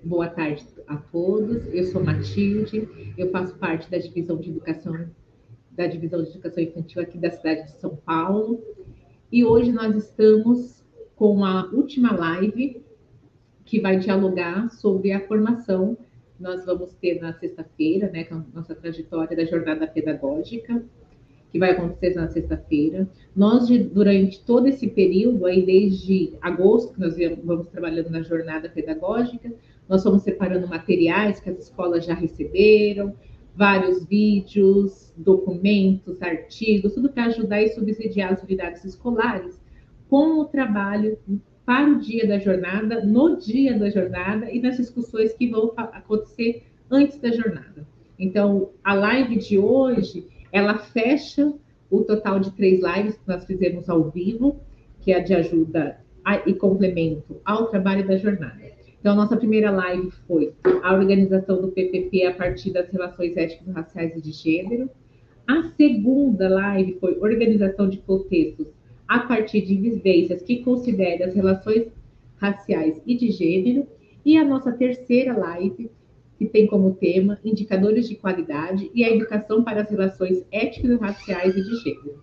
Boa tarde a todos. Eu sou Matilde, eu faço parte da divisão de educação infantil aqui da cidade de São Paulo. E hoje nós estamos com a última live que vai dialogar sobre a formação. Nós vamos ter na sexta-feira, né, com a nossa trajetória da jornada pedagógica, que vai acontecer na sexta-feira. Nós, durante todo esse período, aí desde agosto, que nós vamos trabalhando na jornada pedagógica, nós fomos separando materiais que as escolas já receberam, vários vídeos, documentos, artigos, tudo para ajudar e subsidiar as unidades escolares com o trabalho para o dia da jornada, no dia da jornada e nas discussões que vão acontecer antes da jornada. Então, a live de hoje, ela fecha o total de 3 lives que nós fizemos ao vivo, que é de ajuda e complemento ao trabalho da jornada. Então, a nossa primeira live foi a organização do PPP a partir das relações étnico-raciais e de gênero. A segunda live foi organização de contextos a partir de vivências que considerem as relações raciais e de gênero. E a nossa terceira live, que tem como tema indicadores de qualidade e a educação para as relações étnico-raciais e de gênero.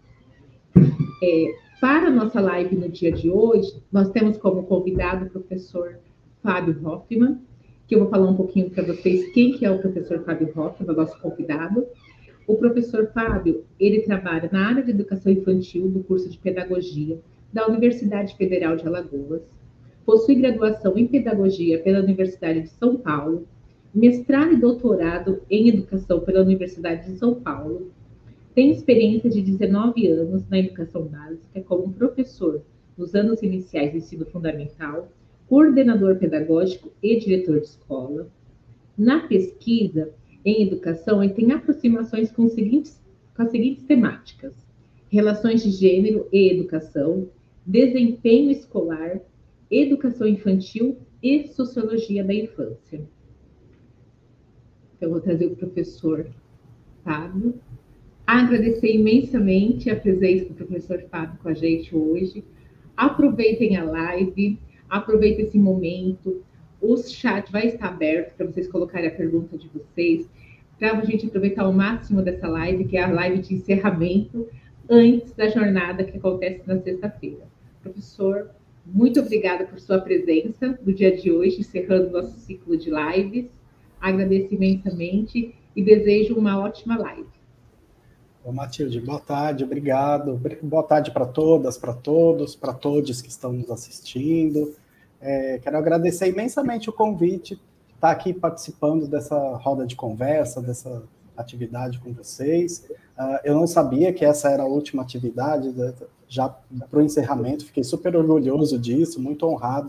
Para a nossa live no dia de hoje, nós temos como convidado o professor Fábio Hoffmann, que eu vou falar um pouquinho para vocês quem que é o professor Fábio Hoffmann, o nosso convidado. O professor Fábio, ele trabalha na área de educação infantil do curso de pedagogia da Universidade Federal de Alagoas, possui graduação em pedagogia pela Universidade de São Paulo, mestrado e doutorado em educação pela Universidade de São Paulo, tem experiência de 19 anos na educação básica como professor nos anos iniciais do ensino fundamental, coordenador pedagógico e diretor de escola. Na pesquisa em educação, ele tem aproximações com as seguintes temáticas: relações de gênero e educação, desempenho escolar, educação infantil e sociologia da infância. Então, eu vou trazer o professor Fábio. Agradecer imensamente a presença do professor Fábio com a gente hoje. Aproveitem a live, aproveitem esse momento. O chat vai estar aberto para vocês colocarem a pergunta de vocês, para a gente aproveitar o máximo dessa live, que é a live de encerramento, antes da jornada que acontece na sexta-feira. Professor, muito obrigada por sua presença no dia de hoje, encerrando nosso ciclo de lives. Agradeço imensamente e desejo uma ótima live. Bom, Matilde, boa tarde, obrigado. Boa tarde para todas, para todos, para todos que estão nos assistindo. Quero agradecer imensamente o convite, estar aqui participando dessa roda de conversa, dessa atividade com vocês. Eu não sabia que essa era a última atividade, já para o encerramento, fiquei super orgulhoso disso, muito honrado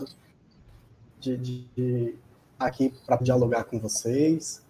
de estar aqui para dialogar com vocês.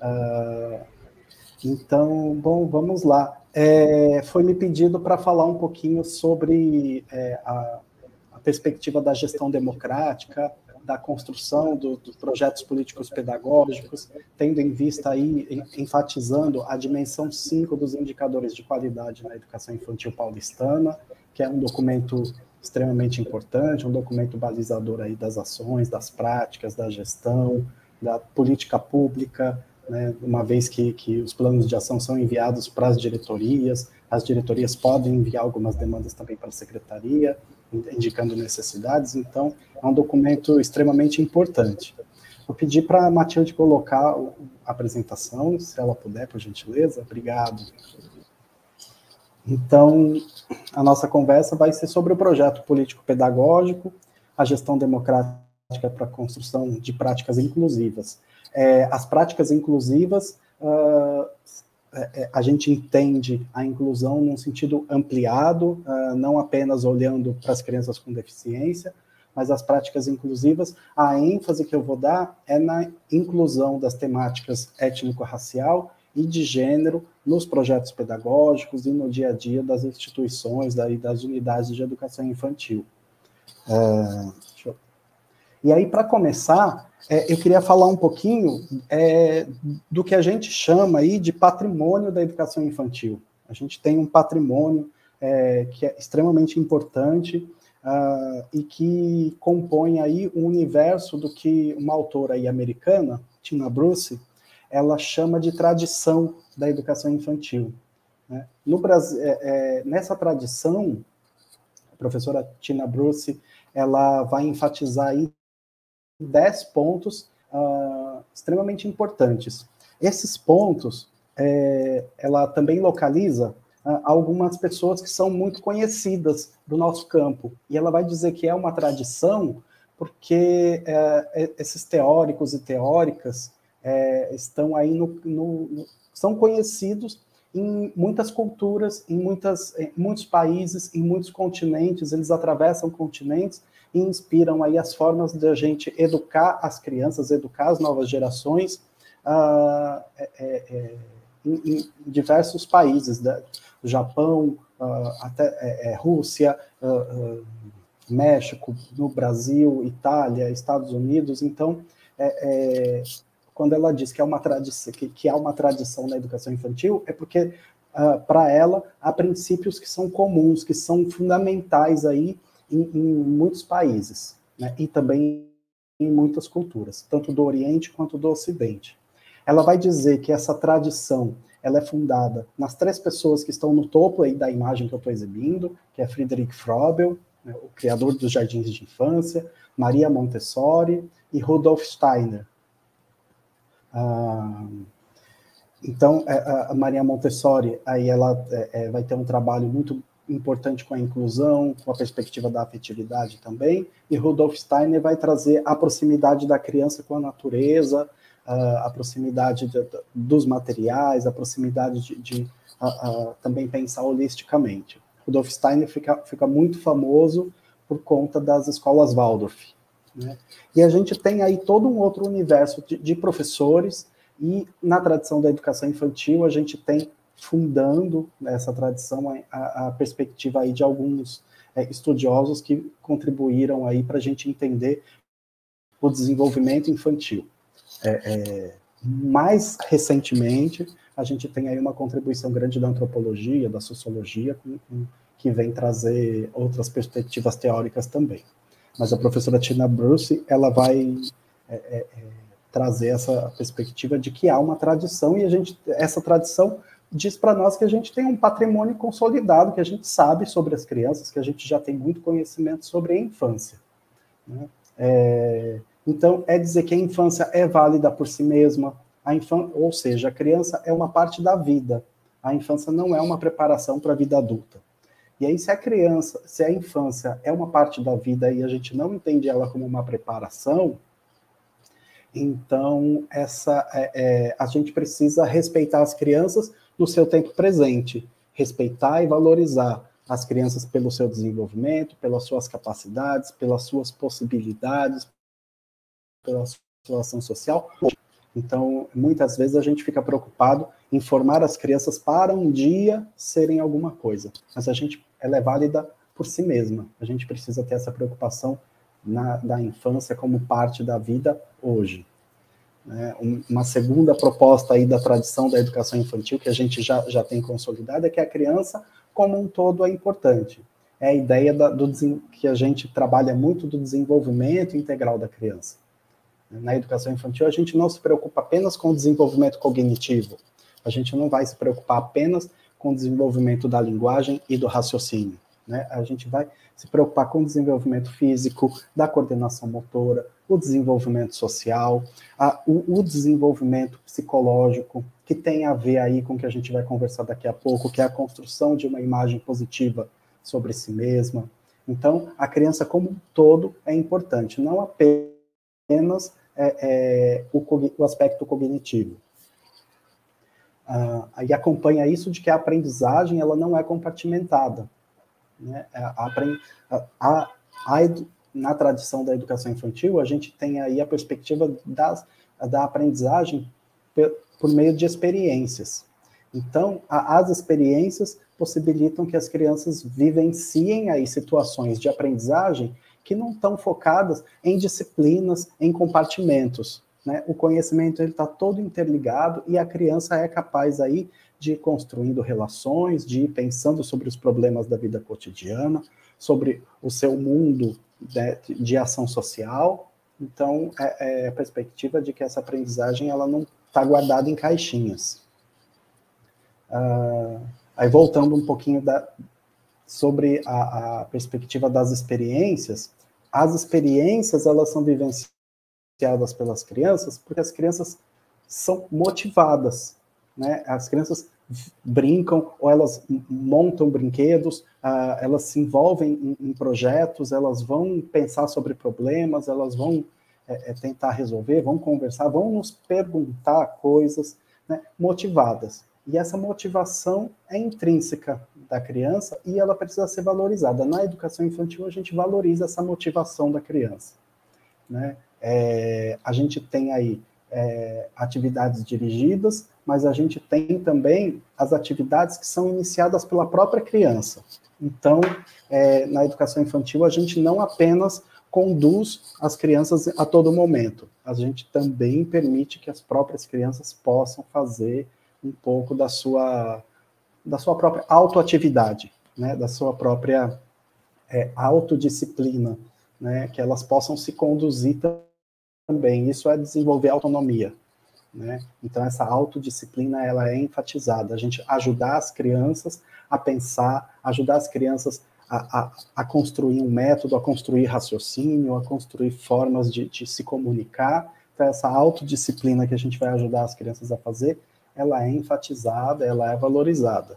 Então, bom, vamos lá. Foi me pedido para falar um pouquinho sobre a perspectiva da gestão democrática, da construção dos projetos políticos pedagógicos, tendo em vista aí, enfatizando a dimensão 5 dos indicadores de qualidade na educação infantil paulistana, que é um documento extremamente importante, um documento balizador aí das ações, das práticas, da gestão, da política pública, né, uma vez que os planos de ação são enviados para as diretorias podem enviar algumas demandas também para a secretaria, indicando necessidades, então é um documento extremamente importante. Vou pedir para a Matilde colocar a apresentação, se ela puder, por gentileza. Obrigado. Então, a nossa conversa vai ser sobre o projeto político-pedagógico, a gestão democrática para a construção de práticas inclusivas. As práticas inclusivas, a gente entende a inclusão num sentido ampliado, não apenas olhando para as crianças com deficiência, mas as práticas inclusivas, a ênfase que eu vou dar é na inclusão das temáticas étnico-racial e de gênero nos projetos pedagógicos e no dia a dia das instituições e das unidades de educação infantil. E aí, para começar, eu queria falar um pouquinho do que a gente chama aí de patrimônio da educação infantil. A gente tem um patrimônio que é extremamente importante, e que compõe aí um universo do que uma autora aí americana, Tina Bruce, ela chama de tradição da educação infantil. Né? No Brasil, nessa tradição, a professora Tina Bruce, ela vai enfatizar aí 10 pontos extremamente importantes. Esses pontos, ela também localiza algumas pessoas que são muito conhecidas do nosso campo, e ela vai dizer que é uma tradição porque esses teóricos e teóricas estão aí são conhecidos em muitas culturas, em muitos países, em muitos continentes, eles atravessam continentes e inspiram aí as formas de a gente educar as crianças, educar as novas gerações em diversos países, do Japão, até Rússia, México, no Brasil, Itália, Estados Unidos. Então, quando ela diz que há uma tradição na educação infantil, é porque, para ela, há princípios que são comuns, que são fundamentais aí em muitos países, né? E também em muitas culturas, tanto do Oriente quanto do Ocidente. Ela vai dizer que essa tradição ela é fundada nas 3 pessoas que estão no topo aí da imagem que eu estou exibindo, que é Friedrich Frobel, né, o criador dos jardins de infância, Maria Montessori e Rudolf Steiner. Então, a Maria Montessori, aí ela vai ter um trabalho muito importante com a inclusão, com a perspectiva da afetividade também, e Rudolf Steiner vai trazer a proximidade da criança com a natureza, a proximidade dos materiais, a proximidade de também pensar holisticamente. Rudolf Steiner fica muito famoso por conta das escolas Waldorf, né? E a gente tem aí todo um outro universo de professores, e na tradição da educação infantil a gente tem fundando nessa tradição a perspectiva aí de alguns estudiosos que contribuíram aí para a gente entender o desenvolvimento infantil. Mais recentemente, a gente tem aí uma contribuição grande da antropologia, da sociologia, que vem trazer outras perspectivas teóricas também. Mas a professora Tina Bruce, ela vai trazer essa perspectiva de que há uma tradição, e essa tradição diz para nós que a gente tem um patrimônio consolidado, que a gente sabe sobre as crianças, que a gente já tem muito conhecimento sobre a infância, né? Então, dizer que a infância é válida por si mesma, ou seja, a criança é uma parte da vida, a infância não é uma preparação para a vida adulta. E aí, se a infância é uma parte da vida e a gente não entende ela como uma preparação, então a gente precisa respeitar as crianças no seu tempo presente, respeitar e valorizar as crianças pelo seu desenvolvimento, pelas suas capacidades, pelas suas possibilidades, pela sua ação social. Então, muitas vezes a gente fica preocupado em formar as crianças para um dia serem alguma coisa, mas ela é válida por si mesma. A gente precisa ter essa preocupação da infância como parte da vida hoje. Uma segunda proposta aí da tradição da educação infantil, que a gente já tem consolidada, é que a criança, como um todo, é importante. É a ideia que a gente trabalha muito do desenvolvimento integral da criança. Na educação infantil, a gente não se preocupa apenas com o desenvolvimento cognitivo, a gente não vai se preocupar apenas com o desenvolvimento da linguagem e do raciocínio, né? A gente vai se preocupar com o desenvolvimento físico, da coordenação motora, o desenvolvimento social, o desenvolvimento psicológico, que tem a ver aí com o que a gente vai conversar daqui a pouco, que é a construção de uma imagem positiva sobre si mesma. Então, a criança como um todo é importante, não apenas o aspecto cognitivo. Aí acompanha isso de que a aprendizagem ela não é compartimentada, né? Na tradição da educação infantil, a gente tem aí a perspectiva da aprendizagem por meio de experiências. Então, as experiências possibilitam que as crianças vivenciem aí situações de aprendizagem que não estão focadas em disciplinas, em compartimentos, né? O conhecimento está todo interligado e a criança é capaz aí de ir construindo relações, de ir pensando sobre os problemas da vida cotidiana, sobre o seu mundo, né, de ação social. Então, é a perspectiva de que essa aprendizagem ela não está guardada em caixinhas. Aí, voltando um pouquinho sobre a perspectiva das experiências, as experiências elas são vivenciadas pelas crianças porque as crianças são motivadas, né? As crianças brincam ou elas montam brinquedos, elas se envolvem em projetos, elas vão pensar sobre problemas, elas vão tentar resolver, vão conversar, vão nos perguntar coisas, né, motivadas. E essa motivação é intrínseca da criança e ela precisa ser valorizada. Na educação infantil, a gente valoriza essa motivação da criança, né? A gente tem aí atividades dirigidas, mas a gente tem também as atividades que são iniciadas pela própria criança. Então, na educação infantil, a gente não apenas conduz as crianças a todo momento, a gente também permite que as próprias crianças possam fazer um pouco da sua própria autoatividade, né, da sua própria autodisciplina, né, que elas possam se conduzir também. Isso é desenvolver autonomia, né? Então, essa autodisciplina, ela é enfatizada. A gente ajudar as crianças a pensar, ajudar as crianças a construir um método, a construir raciocínio, a construir formas de se comunicar. Então, essa autodisciplina que a gente vai ajudar as crianças a fazer, ela é enfatizada, ela é valorizada.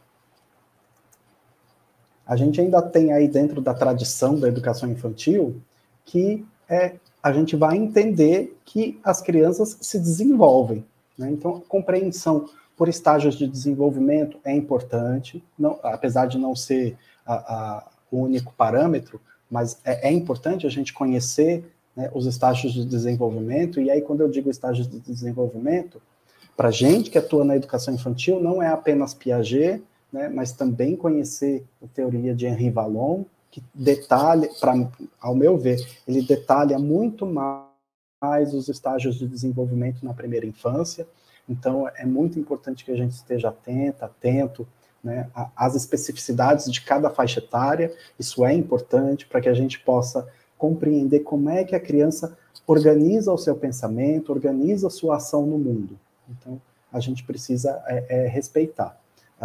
A gente ainda tem aí dentro da tradição da educação infantil que a gente vai entender que as crianças se desenvolvem, né? Então, a compreensão por estágios de desenvolvimento é importante, não, apesar de não ser o único parâmetro, mas é importante a gente conhecer, né, os estágios de desenvolvimento. E aí, quando eu digo estágios de desenvolvimento, para a gente que atua na educação infantil, não é apenas Piaget, né, mas também conhecer a teoria de Henri Vallon, que detalha, ao meu ver, ele detalha muito mais os estágios de desenvolvimento na primeira infância. Então, é muito importante que a gente esteja atento, né, às especificidades de cada faixa etária. Isso é importante para que a gente possa compreender como é que a criança organiza o seu pensamento, organiza a sua ação no mundo. Então, a gente precisa respeitar.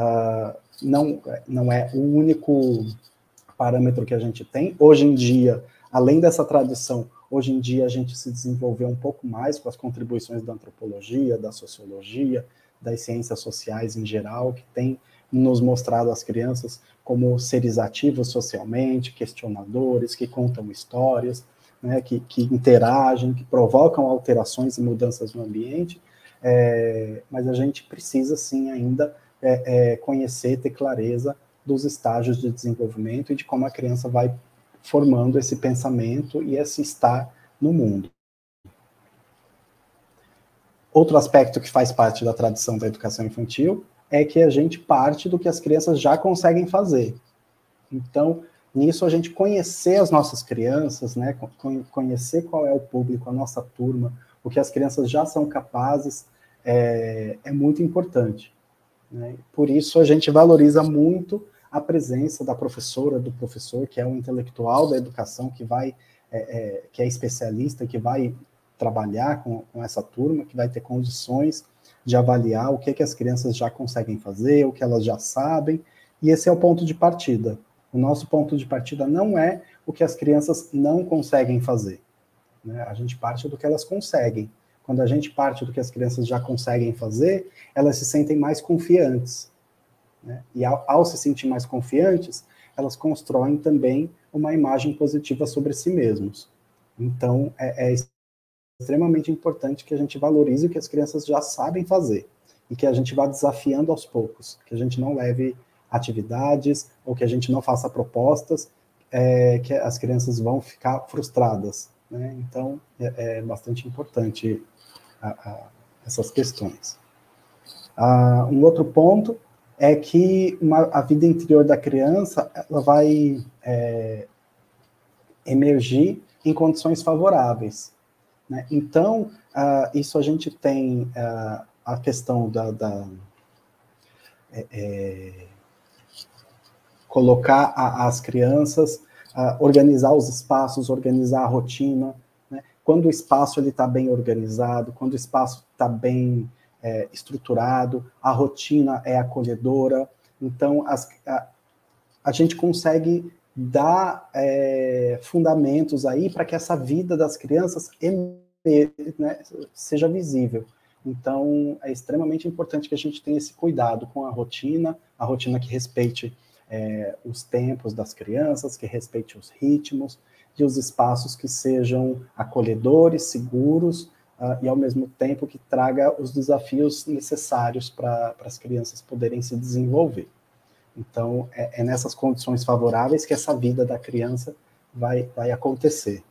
Não é o único parâmetro que a gente tem. Hoje em dia, além dessa tradição, hoje em dia a gente se desenvolveu um pouco mais com as contribuições da antropologia, da sociologia, das ciências sociais em geral, que tem nos mostrado as crianças como seres ativos socialmente, questionadores, que contam histórias, né, que interagem, que provocam alterações e mudanças no ambiente, mas a gente precisa, sim, ainda conhecer, ter clareza dos estágios de desenvolvimento e de como a criança vai formando esse pensamento e esse estar no mundo. Outro aspecto que faz parte da tradição da educação infantil é que a gente parte do que as crianças já conseguem fazer. Então, nisso a gente conhecer as nossas crianças, né, conhecer qual é o público, a nossa turma, o que as crianças já são capazes, é muito importante, né? Por isso a gente valoriza muito a presença da professora, do professor, que é um intelectual da educação, que é especialista, que vai trabalhar com essa turma, que vai ter condições de avaliar o que as crianças já conseguem fazer, o que elas já sabem, e esse é o ponto de partida. O nosso ponto de partida não é o que as crianças não conseguem fazer, né? A gente parte do que elas conseguem. Quando a gente parte do que as crianças já conseguem fazer, elas se sentem mais confiantes, né? E ao se sentir mais confiantes, elas constroem também uma imagem positiva sobre si mesmos. Então, é extremamente importante que a gente valorize o que as crianças já sabem fazer e que a gente vá desafiando aos poucos, que a gente não leve atividades ou que a gente não faça propostas que as crianças vão ficar frustradas, né? Então, é bastante importante essas questões. Um outro ponto é que a vida interior da criança ela vai emergir em condições favoráveis, né? Então, isso a gente tem a questão colocar as crianças, organizar os espaços, organizar a rotina, né? Quando o espaço está bem organizado, quando o espaço está bem estruturado, a rotina é acolhedora, então a gente consegue dar fundamentos aí para que essa vida das crianças né, seja visível. Então, é extremamente importante que a gente tenha esse cuidado com a rotina que respeite os tempos das crianças, que respeite os ritmos, e os espaços que sejam acolhedores, seguros, e ao mesmo tempo que traga os desafios necessários para as crianças poderem se desenvolver. Então, é nessas condições favoráveis que essa vida da criança vai acontecer.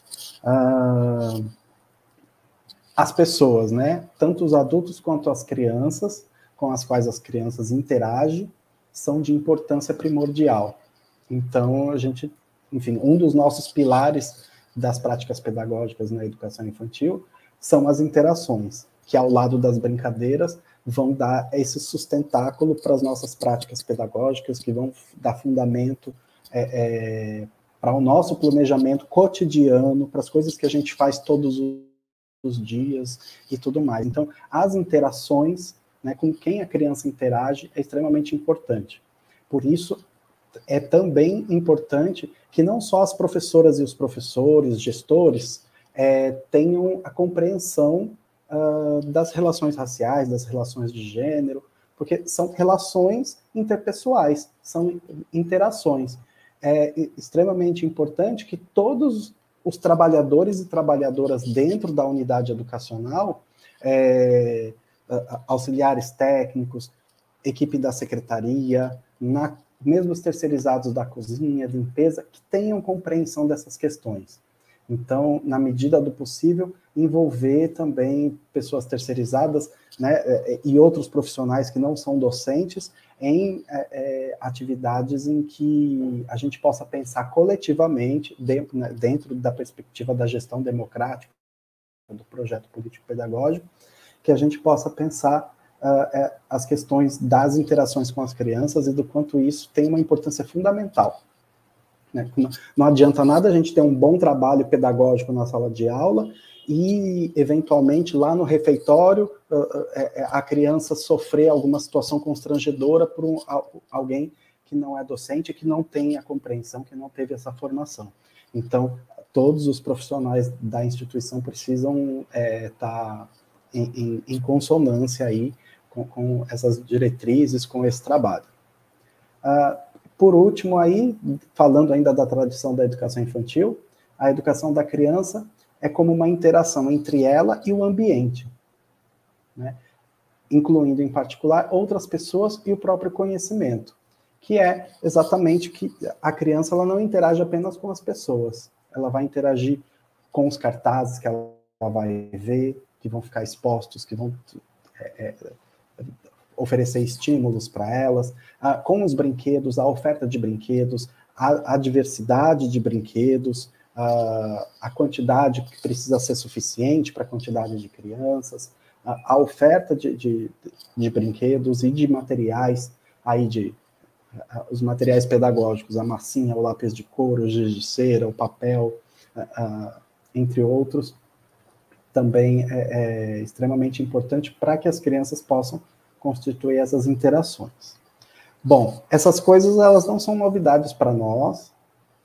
As pessoas, né, tanto os adultos quanto as crianças, com as quais as crianças interagem, são de importância primordial. Então, a gente, enfim, um dos nossos pilares das práticas pedagógicas na educação infantil são as interações, que ao lado das brincadeiras vão dar esse sustentáculo para as nossas práticas pedagógicas, que vão dar fundamento para o nosso planejamento cotidiano, para as coisas que a gente faz todos os dias e tudo mais. Então, as interações, né, com quem a criança interage é extremamente importante. Por isso, é também importante que não só as professoras e os professores, gestores, tenham a compreensão das relações raciais, das relações de gênero, porque são relações interpessoais, são interações. É extremamente importante que todos os trabalhadores e trabalhadoras dentro da unidade educacional, auxiliares técnicos, equipe da secretaria, mesmo os terceirizados da cozinha, limpeza, que tenham compreensão dessas questões. Então, na medida do possível, envolver também pessoas terceirizadas, né, e outros profissionais que não são docentes em atividades em que a gente possa pensar coletivamente, dentro da perspectiva da gestão democrática, do projeto político-pedagógico, que a gente possa pensar as questões das interações com as crianças e do quanto isso tem uma importância fundamental. Né? Não adianta nada a gente ter um bom trabalho pedagógico na sala de aula e, eventualmente, lá no refeitório, a criança sofrer alguma situação constrangedora por alguém que não é docente, que não tem a compreensão, que não teve essa formação. Então, todos os profissionais da instituição precisam estar em consonância aí com essas diretrizes, com esse trabalho. Por último, aí, falando ainda da tradição da educação infantil, a educação da criança é como uma interação entre ela e o ambiente, né? Incluindo, em particular, outras pessoas e o próprio conhecimento, que é exatamente que a criança ela não interage apenas com as pessoas, ela vai interagir com os cartazes que ela vai ver, que vão ficar expostos, que vão oferecer estímulos para elas, com os brinquedos, a oferta de brinquedos, a diversidade de brinquedos, a quantidade que precisa ser suficiente para a quantidade de crianças, a oferta de brinquedos e de materiais, aí os materiais pedagógicos, a massinha, o lápis de cor, o giz de cera, o papel, entre outros, também é extremamente importante para que as crianças possam constituir essas interações. Bom, essas coisas elas não são novidades para nós.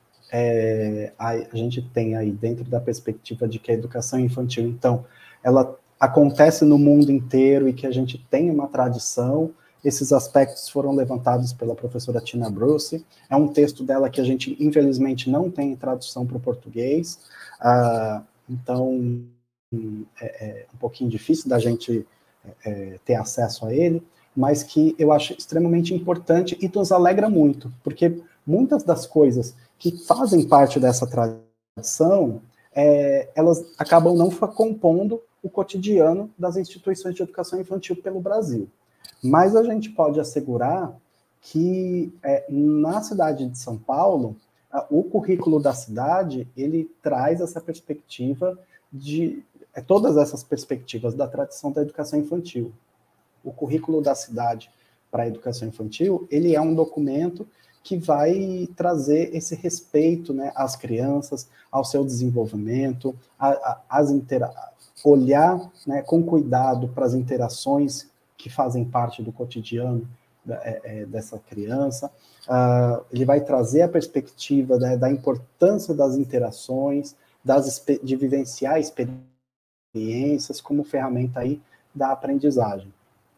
A gente tem aí dentro da perspectiva de que a educação infantil, então, ela acontece no mundo inteiro e que a gente tem uma tradição. Esses aspectos foram levantados pela professora Tina Bruce. É um texto dela que a gente, infelizmente, não tem tradução para o português. Então, é um pouquinho difícil da gente ter acesso a ele, mas que eu acho extremamente importante e nos alegra muito, porque muitas das coisas que fazem parte dessa tradição, elas acabam não compondo o cotidiano das instituições de educação infantil pelo Brasil. Mas a gente pode assegurar que na cidade de São Paulo, o currículo da cidade, ele traz essa perspectiva de todas essas perspectivas da tradição da educação infantil. O currículo da cidade para a educação infantil, ele é um documento que vai trazer esse respeito, né, às crianças, ao seu desenvolvimento, olhar, né, com cuidado para as interações que fazem parte do cotidiano dessa criança. Ele vai trazer a perspectiva, né, da importância das interações, de vivenciar experiências como ferramenta aí da aprendizagem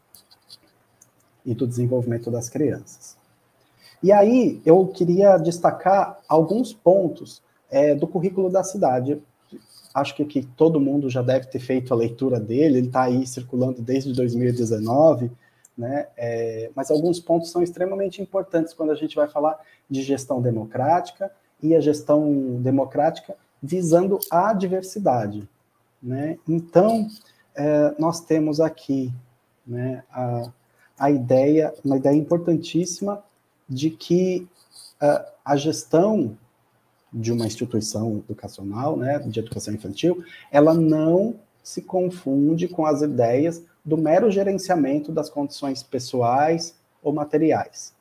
e do desenvolvimento das crianças. E aí, eu queria destacar alguns pontos do currículo da cidade. Acho que todo mundo já deve ter feito a leitura dele, ele está aí circulando desde 2019, né? Mas alguns pontos são extremamente importantes quando a gente vai falar de gestão democrática, e a gestão democrática visando a diversidade, né? Então, nós temos aqui, né, uma ideia importantíssima de que a gestão de uma instituição educacional, né, de educação infantil, ela não se confunde com as ideias do mero gerenciamento das condições pessoais ou materiais.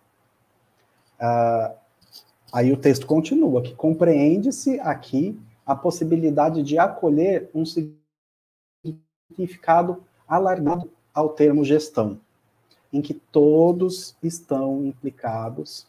Aí o texto continua, que compreende-se aqui a possibilidade de acolher um significado alargado ao termo gestão, em que todos estão implicados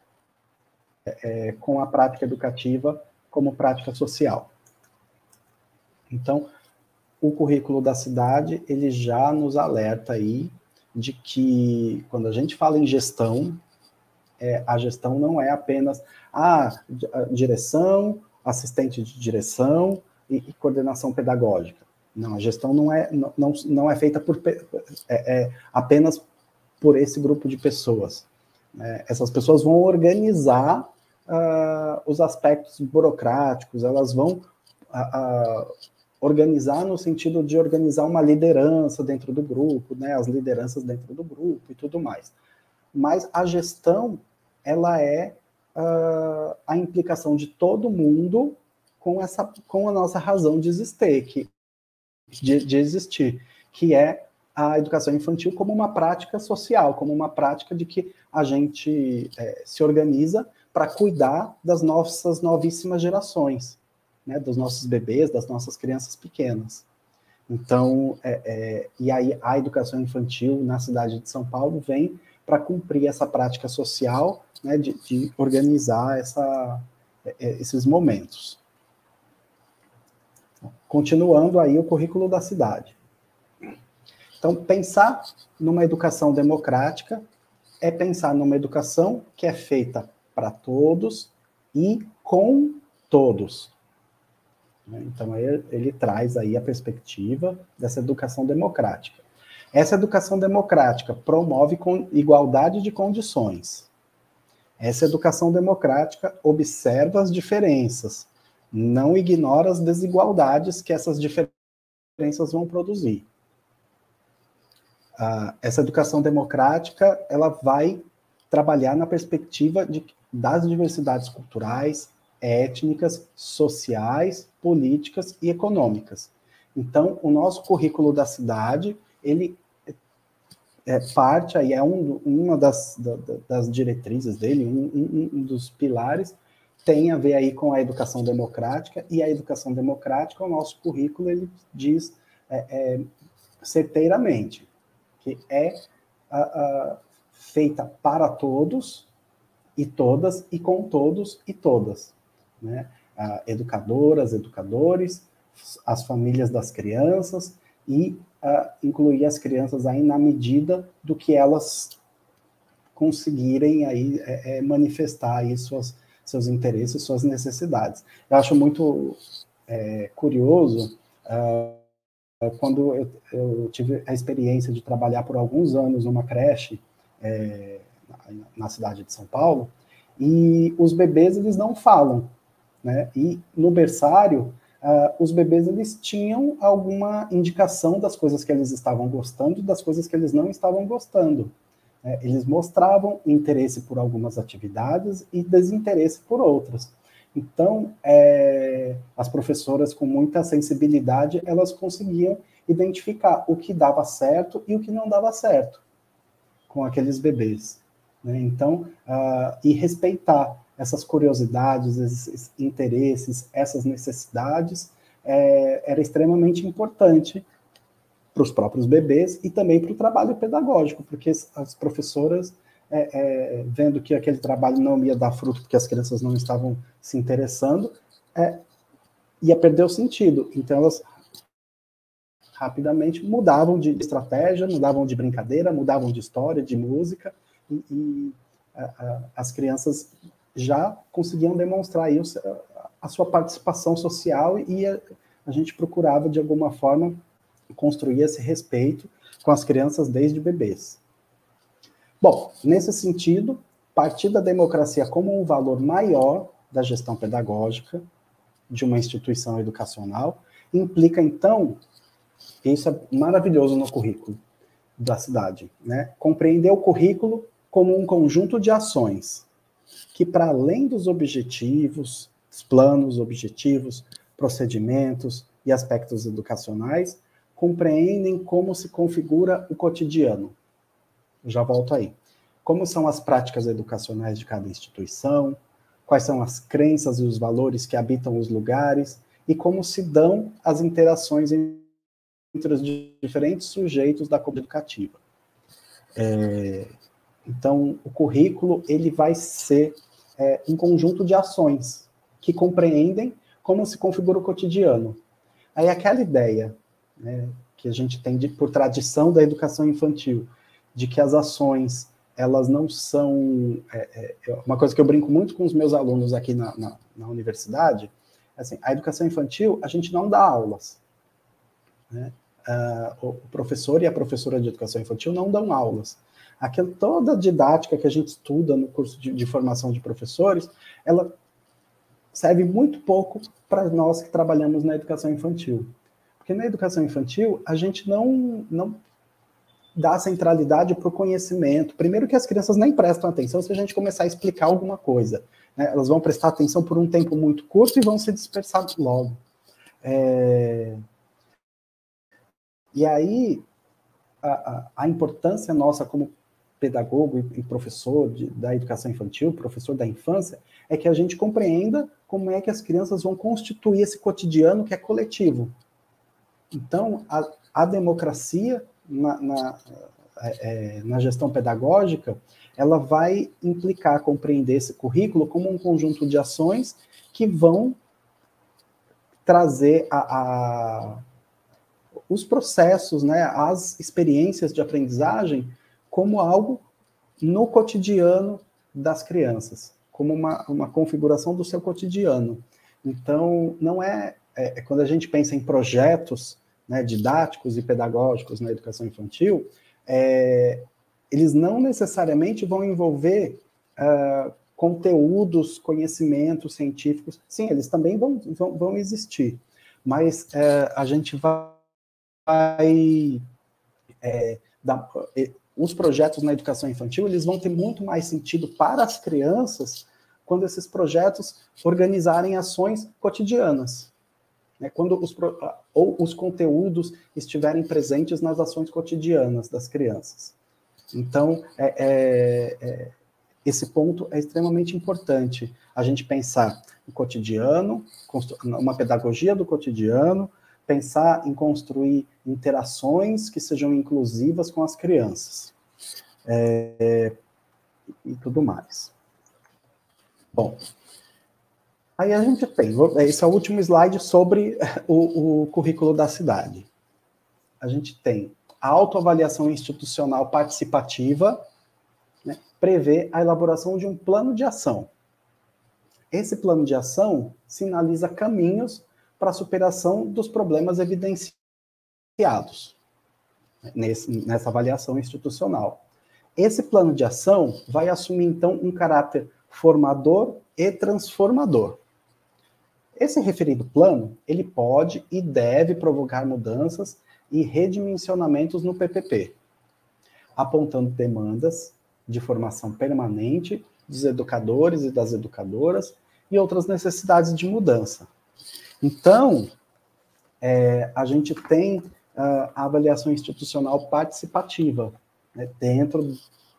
com a prática educativa como prática social. Então, o currículo da cidade, ele já nos alerta aí de que, quando a gente fala em gestão, a gestão não é apenas a direção, assistente de direção e coordenação pedagógica. Não, a gestão não é feita apenas por esse grupo de pessoas. Essas pessoas vão organizar os aspectos burocráticos, elas vão organizar no sentido de organizar uma liderança dentro do grupo, né, as lideranças dentro do grupo e tudo mais. Mas a gestão, ela é a implicação de todo mundo com a nossa razão de existir, que é a educação infantil como uma prática social, como uma prática de que a gente se organiza para cuidar das nossas novíssimas gerações, né, dos nossos bebês, das nossas crianças pequenas. Então, e aí a educação infantil na cidade de São Paulo vem para cumprir essa prática social, né, de organizar esses momentos. Continuando aí o currículo da cidade. Então, pensar numa educação democrática é pensar numa educação que é feita para todos e com todos. Então, ele traz aí a perspectiva dessa educação democrática. Essa educação democrática promove igualdade de condições. Essa educação democrática observa as diferenças, não ignora as desigualdades que essas diferenças vão produzir. Essa educação democrática, ela vai trabalhar na perspectiva das diversidades culturais, étnicas, sociais, políticas e econômicas. Então, o nosso currículo da cidade, ele parte, aí uma das diretrizes dele, um dos pilares, tem a ver aí com a educação democrática, e a educação democrática, o nosso currículo, ele diz certeiramente que é feita para todos e todas, e com todos e todas, né? Educadoras, educadores, as famílias das crianças, e incluir as crianças aí na medida do que elas conseguirem aí manifestar aí seus interesses, suas necessidades. Eu acho muito curioso quando eu tive a experiência de trabalhar por alguns anos numa creche na cidade de São Paulo, e os bebês, eles não falam, né? E no berçário, os bebês, eles tinham alguma indicação das coisas que eles estavam gostando e das coisas que eles não estavam gostando. Eles mostravam interesse por algumas atividades e desinteresse por outras. Então, as professoras, com muita sensibilidade, elas conseguiam identificar o que dava certo e o que não dava certo com aqueles bebês, né? Então, e respeitar essas curiosidades, esses interesses, essas necessidades, era extremamente importante para os próprios bebês e também para o trabalho pedagógico, porque as professoras, vendo que aquele trabalho não ia dar fruto, porque as crianças não estavam se interessando, ia perder o sentido. Então, elas rapidamente mudavam de estratégia, mudavam de brincadeira, mudavam de história, de música, e as crianças já conseguiam demonstrar aí a sua participação social, e a gente procurava, de alguma forma, construir esse respeito com as crianças desde bebês. Bom, nesse sentido, partir da democracia como um valor maior da gestão pedagógica de uma instituição educacional implica, então, isso é maravilhoso no currículo da cidade, né? Compreender o currículo como um conjunto de ações que, para além dos objetivos, dos planos, objetivos, procedimentos e aspectos educacionais, compreendem como se configura o cotidiano. Eu já volto aí. Como são as práticas educacionais de cada instituição, quais são as crenças e os valores que habitam os lugares, e como se dão as interações entre os diferentes sujeitos da comunidade educativa. Então, o currículo ele vai ser um conjunto de ações que compreendem como se configura o cotidiano. Aí aquela ideia, né, que a gente tem por tradição da educação infantil, de que as ações, elas não são... uma coisa que eu brinco muito com os meus alunos aqui na universidade, assim, a educação infantil, a gente não dá aulas, né? O professor e a professora de educação infantil não dão aulas. Toda a didática que a gente estuda no curso de formação de professores, ela serve muito pouco para nós que trabalhamos na educação infantil. Porque na educação infantil, a gente não dá centralidade para o conhecimento. Primeiro que as crianças nem prestam atenção se a gente começar a explicar alguma coisa, né? Elas vão prestar atenção por um tempo muito curto e vão se dispersar logo. E aí, a importância nossa como pedagogo e professor da educação infantil, professor da infância, é que a gente compreenda como é que as crianças vão constituir esse cotidiano que é coletivo. Então, a democracia na gestão pedagógica, ela vai implicar compreender esse currículo como um conjunto de ações que vão trazer os processos, né, as experiências de aprendizagem como algo no cotidiano das crianças, como uma configuração do seu cotidiano. Então, não quando a gente pensa em projetos, né, didáticos e pedagógicos na educação infantil, eles não necessariamente vão envolver conteúdos, conhecimentos científicos. Sim, eles também vão existir, mas a gente os projetos na educação infantil, eles vão ter muito mais sentido para as crianças quando esses projetos organizarem ações cotidianas, né? Quando os conteúdos estiverem presentes nas ações cotidianas das crianças. Então, esse ponto é extremamente importante, a gente pensar no cotidiano, uma pedagogia do cotidiano, pensar em construir interações que sejam inclusivas com as crianças. E tudo mais. Bom, aí a gente tem, esse é o último slide sobre o currículo da cidade. A gente tem a autoavaliação institucional participativa, né, prevê a elaboração de um plano de ação. Esse plano de ação sinaliza caminhos para a superação dos problemas evidenciados nessa avaliação institucional. Esse plano de ação vai assumir, então, um caráter formador e transformador. Esse referido plano, ele pode e deve provocar mudanças e redimensionamentos no PPP, apontando demandas de formação permanente dos educadores e das educadoras e outras necessidades de mudança. Então, a gente tem a avaliação institucional participativa, né, dentro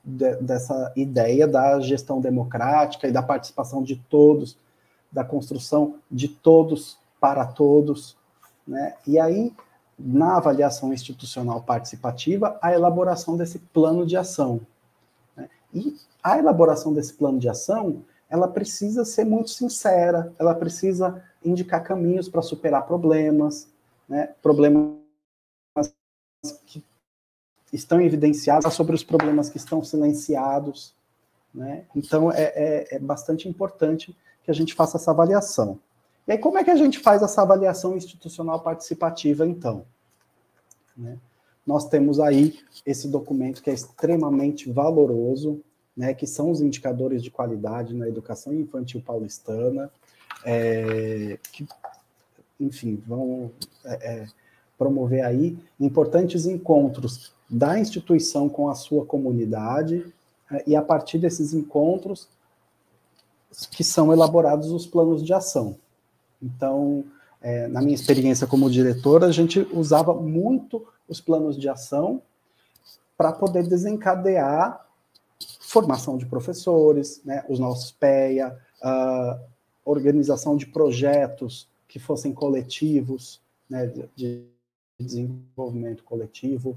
dessa ideia da gestão democrática e da participação de todos, da construção de todos para todos, né? E aí, na avaliação institucional participativa, a elaboração desse plano de ação, né? E a elaboração desse plano de ação, ela precisa ser muito sincera, ela precisa indicar caminhos para superar problemas, né? Problemas que estão evidenciados sobre os problemas que estão silenciados, né? Então, é bastante importante que a gente faça essa avaliação. E aí, como é que a gente faz essa avaliação institucional participativa, então? Né? Nós temos aí esse documento que é extremamente valoroso, né, que são os indicadores de qualidade na educação infantil paulistana, que, enfim, vão promover aí importantes encontros da instituição com a sua comunidade, e a partir desses encontros que são elaborados os planos de ação. Então, na minha experiência como diretora, a gente usava muito os planos de ação para poder desencadear formação de professores, né, os nossos PEA, organização de projetos que fossem coletivos, né, de desenvolvimento coletivo,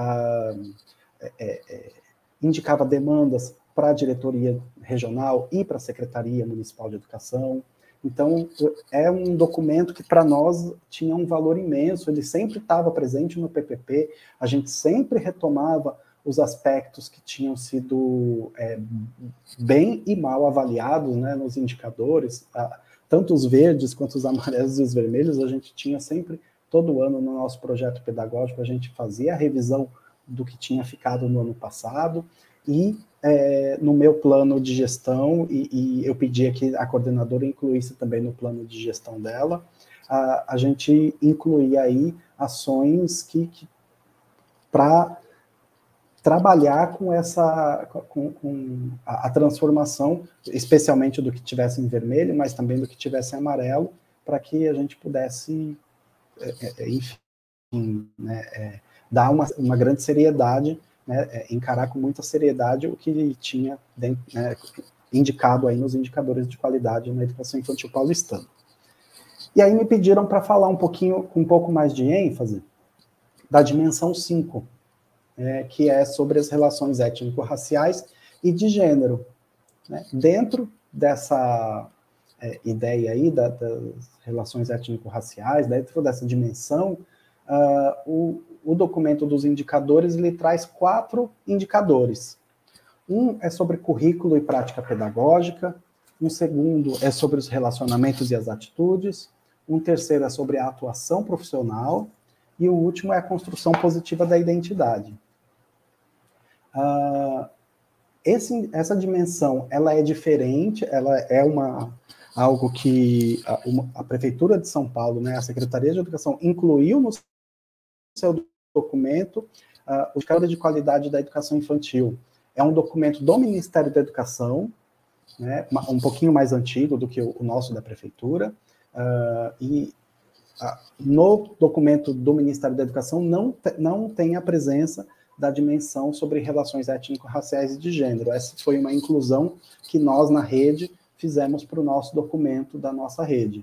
indicava demandas para a diretoria regional e para a Secretaria Municipal de Educação. Então, é um documento que, para nós, tinha um valor imenso, ele sempre estava presente no PPP, a gente sempre retomava os aspectos que tinham sido bem e mal avaliados, né, nos indicadores, tanto os verdes quanto os amarelos e os vermelhos, a gente tinha sempre, todo ano, no nosso projeto pedagógico, a gente fazia a revisão do que tinha ficado no ano passado, e no meu plano de gestão, e eu pedia que a coordenadora incluísse também no plano de gestão dela, a gente incluía aí ações que para trabalhar com com a transformação, especialmente do que tivesse em vermelho, mas também do que tivesse em amarelo, para que a gente pudesse, enfim, né, dar uma grande seriedade, né, encarar com muita seriedade o que tinha indicado aí nos indicadores de qualidade na educação infantil paulistana. E aí me pediram para falar com um pouco mais de ênfase da dimensão 5, que é sobre as relações étnico-raciais e de gênero. Né? Dentro dessa ideia aí das relações étnico-raciais, dentro dessa dimensão, o documento dos indicadores, ele traz 4 indicadores. Um é sobre currículo e prática pedagógica, um segundo é sobre os relacionamentos e as atitudes, um terceiro é sobre a atuação profissional, e o último é a construção positiva da identidade. Essa dimensão, ela é diferente, ela é algo que a Prefeitura de São Paulo, né, a Secretaria de Educação, incluiu no seu documento, o Indicador de Qualidade da Educação Infantil. É um documento do Ministério da Educação, né, um pouquinho mais antigo do que o nosso da Prefeitura, no documento do Ministério da Educação não tem a presença da dimensão sobre relações étnico-raciais e de gênero. Essa foi uma inclusão que nós, na rede, fizemos para o nosso documento da nossa rede.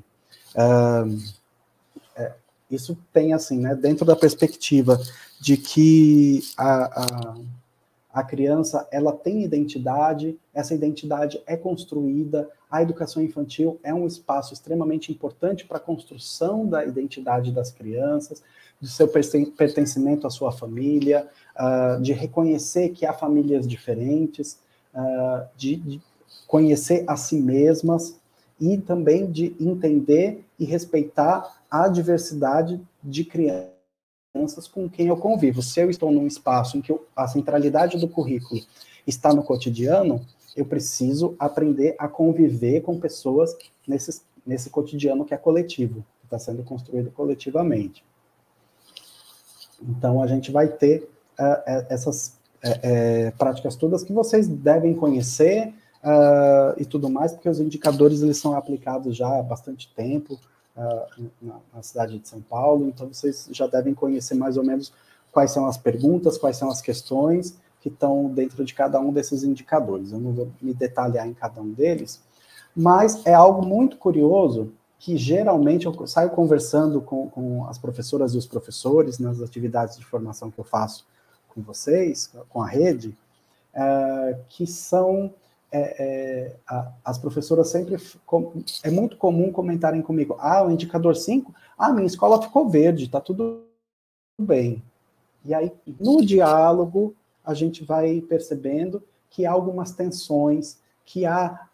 Isso tem, assim, né, dentro da perspectiva de que a criança, ela tem identidade, essa identidade é construída, a educação infantil é um espaço extremamente importante para a construção da identidade das crianças, do seu pertencimento à sua família, de reconhecer que há famílias diferentes, de conhecer a si mesmas, e também de entender e respeitar a diversidade de crianças com quem eu convivo. Se eu estou num espaço em que a centralidade do currículo está no cotidiano, eu preciso aprender a conviver com pessoas nesse cotidiano que é coletivo, que está sendo construído coletivamente. Então, a gente vai ter essas práticas todas que vocês devem conhecer, e tudo mais, porque os indicadores eles são aplicados já há bastante tempo na cidade de São Paulo, então vocês já devem conhecer mais ou menos quais são as perguntas, quais são as questões que estão dentro de cada um desses indicadores. Eu não vou me detalhar em cada um deles, mas é algo muito curioso que geralmente eu saio conversando com as professoras e os professores nas atividades de formação que eu faço com vocês, com a rede, que são... as professoras sempre... É muito comum comentarem comigo, o indicador 5, minha escola ficou verde, está tudo bem. E aí, no diálogo, a gente vai percebendo que há algumas tensões, que há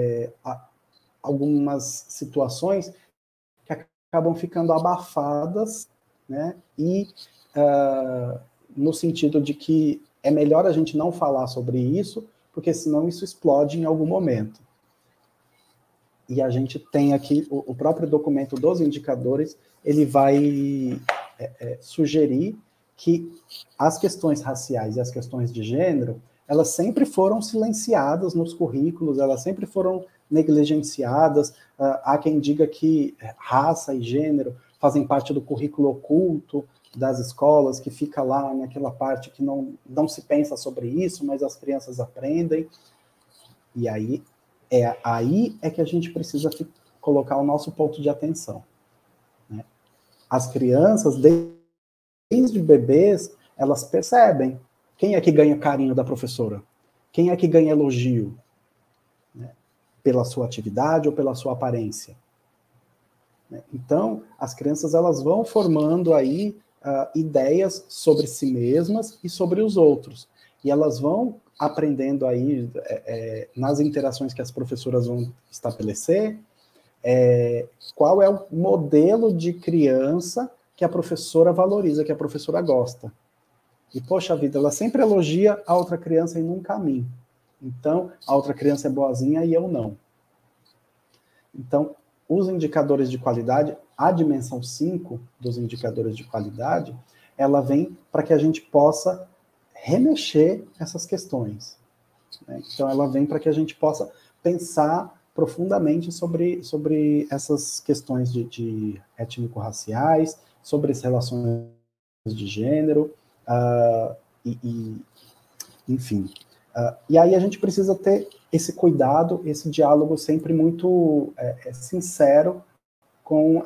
algumas situações que acabam ficando abafadas, né? E no sentido de que é melhor a gente não falar sobre isso, porque senão isso explode em algum momento. E a gente tem aqui o próprio documento dos indicadores, ele vai sugerir que as questões raciais e as questões de gênero, elas sempre foram silenciadas nos currículos, elas sempre foram negligenciadas. Há quem diga que raça e gênero fazem parte do currículo oculto das escolas, que fica lá naquela parte que não se pensa sobre isso, mas as crianças aprendem. E aí é que a gente precisa colocar o nosso ponto de atenção, né? As crianças, desde bebês, elas percebem quem é que ganha carinho da professora, quem é que ganha elogio, né? Pela sua atividade ou pela sua aparência. Então, as crianças elas vão formando aí ideias sobre si mesmas e sobre os outros. E elas vão aprendendo aí, nas interações que as professoras vão estabelecer, qual é o modelo de criança que a professora valoriza, que a professora gosta. E, poxa vida, ela sempre elogia a outra criança e nunca a mim. Então, a outra criança é boazinha e eu não. Então, os indicadores de qualidade, a dimensão 5 dos indicadores de qualidade, ela vem para que a gente possa remexer essas questões, né? Então, ela vem para que a gente possa pensar profundamente sobre essas questões de étnico-raciais, sobre as relações de gênero, enfim. E aí a gente precisa ter esse cuidado, esse diálogo sempre muito sincero com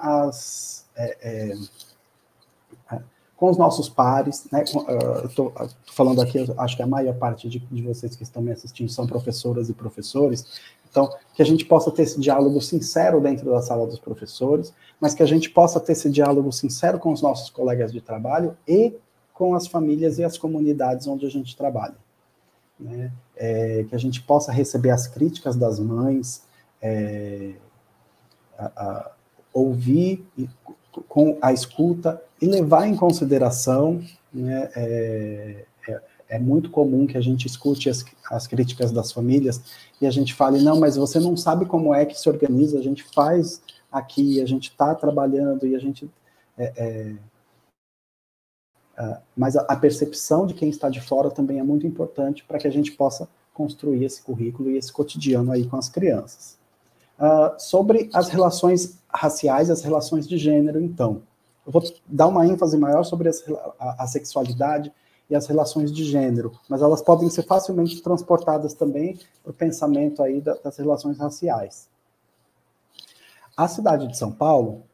com os nossos pares, né? Estou falando aqui, acho que a maior parte de vocês que estão me assistindo são professoras e professores, então, que a gente possa ter esse diálogo sincero dentro da sala dos professores, mas que a gente possa ter esse diálogo sincero com os nossos colegas de trabalho e com as famílias e as comunidades onde a gente trabalha, né? Que a gente possa receber as críticas das mães, ouvir com a escuta e levar em consideração, né? É muito comum que a gente escute as críticas das famílias e a gente fale, não, mas você não sabe como é que se organiza, a gente faz aqui, a gente está trabalhando e a gente... mas a percepção de quem está de fora também é muito importante para que a gente possa construir esse currículo e esse cotidiano aí com as crianças. Sobre as relações raciais, as relações de gênero, então. Eu vou dar uma ênfase maior sobre a sexualidade e as relações de gênero, mas elas podem ser facilmente transportadas também para o pensamento aí das relações raciais. A cidade de São Paulo,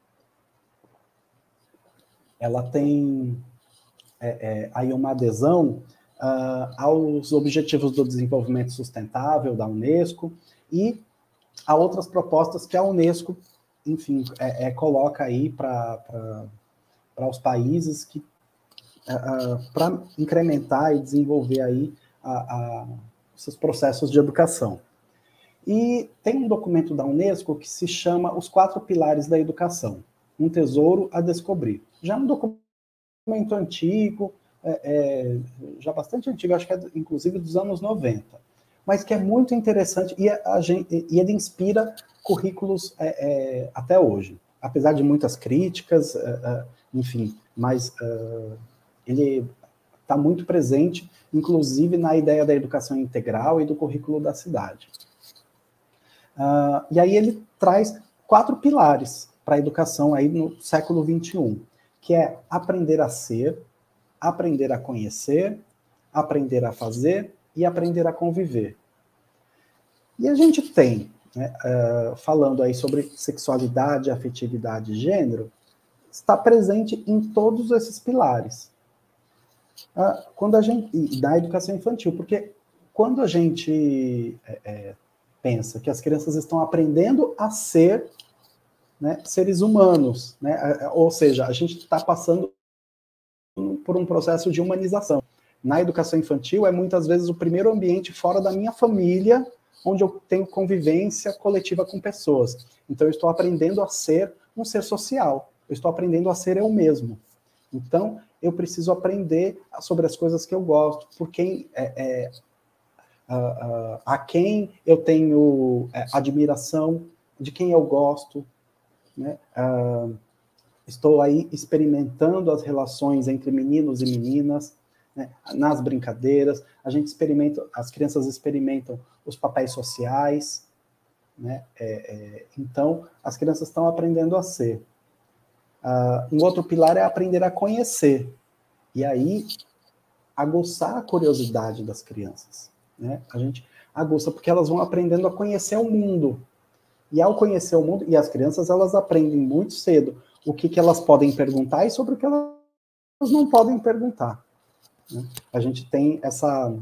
ela tem aí uma adesão aos Objetivos do Desenvolvimento Sustentável da Unesco e a outras propostas que a Unesco, enfim, coloca aí para os países que para incrementar e desenvolver aí seus processos de educação. E tem um documento da Unesco que se chama Os 4 Pilares da Educação, um tesouro a descobrir. Já é um documento antigo, já bastante antigo, acho que inclusive dos anos 90, mas que é muito interessante e ele inspira currículos até hoje, apesar de muitas críticas, enfim, mas ele está muito presente, inclusive na ideia da educação integral e do currículo da cidade. E aí ele traz 4 pilares para a educação aí no século XXI, que é aprender a ser, aprender a conhecer, aprender a fazer e aprender a conviver. E a gente tem, né, falando aí sobre sexualidade, afetividade e gênero, está presente em todos esses pilares. Quando a gente, da educação infantil, porque quando a gente pensa que as crianças estão aprendendo a ser, né, seres humanos, né, ou seja, a gente está passando por um processo de humanização. Na educação infantil, é muitas vezes o primeiro ambiente fora da minha família, onde eu tenho convivência coletiva com pessoas. Então, eu estou aprendendo a ser um ser social. Eu estou aprendendo a ser eu mesmo. Então, eu preciso aprender sobre as coisas que eu gosto, por quem a quem eu tenho admiração, de quem eu gosto, né? Estou aí experimentando as relações entre meninos e meninas, né? Nas brincadeiras, as crianças experimentam os papéis sociais, né? Então, as crianças estão aprendendo a ser. Um outro pilar é aprender a conhecer, e aí aguçar a curiosidade das crianças, né? A gente aguça porque elas vão aprendendo a conhecer o mundo, e ao conhecer o mundo, e as crianças elas aprendem muito cedo o que elas podem perguntar e sobre o que elas não podem perguntar, né? A gente tem essa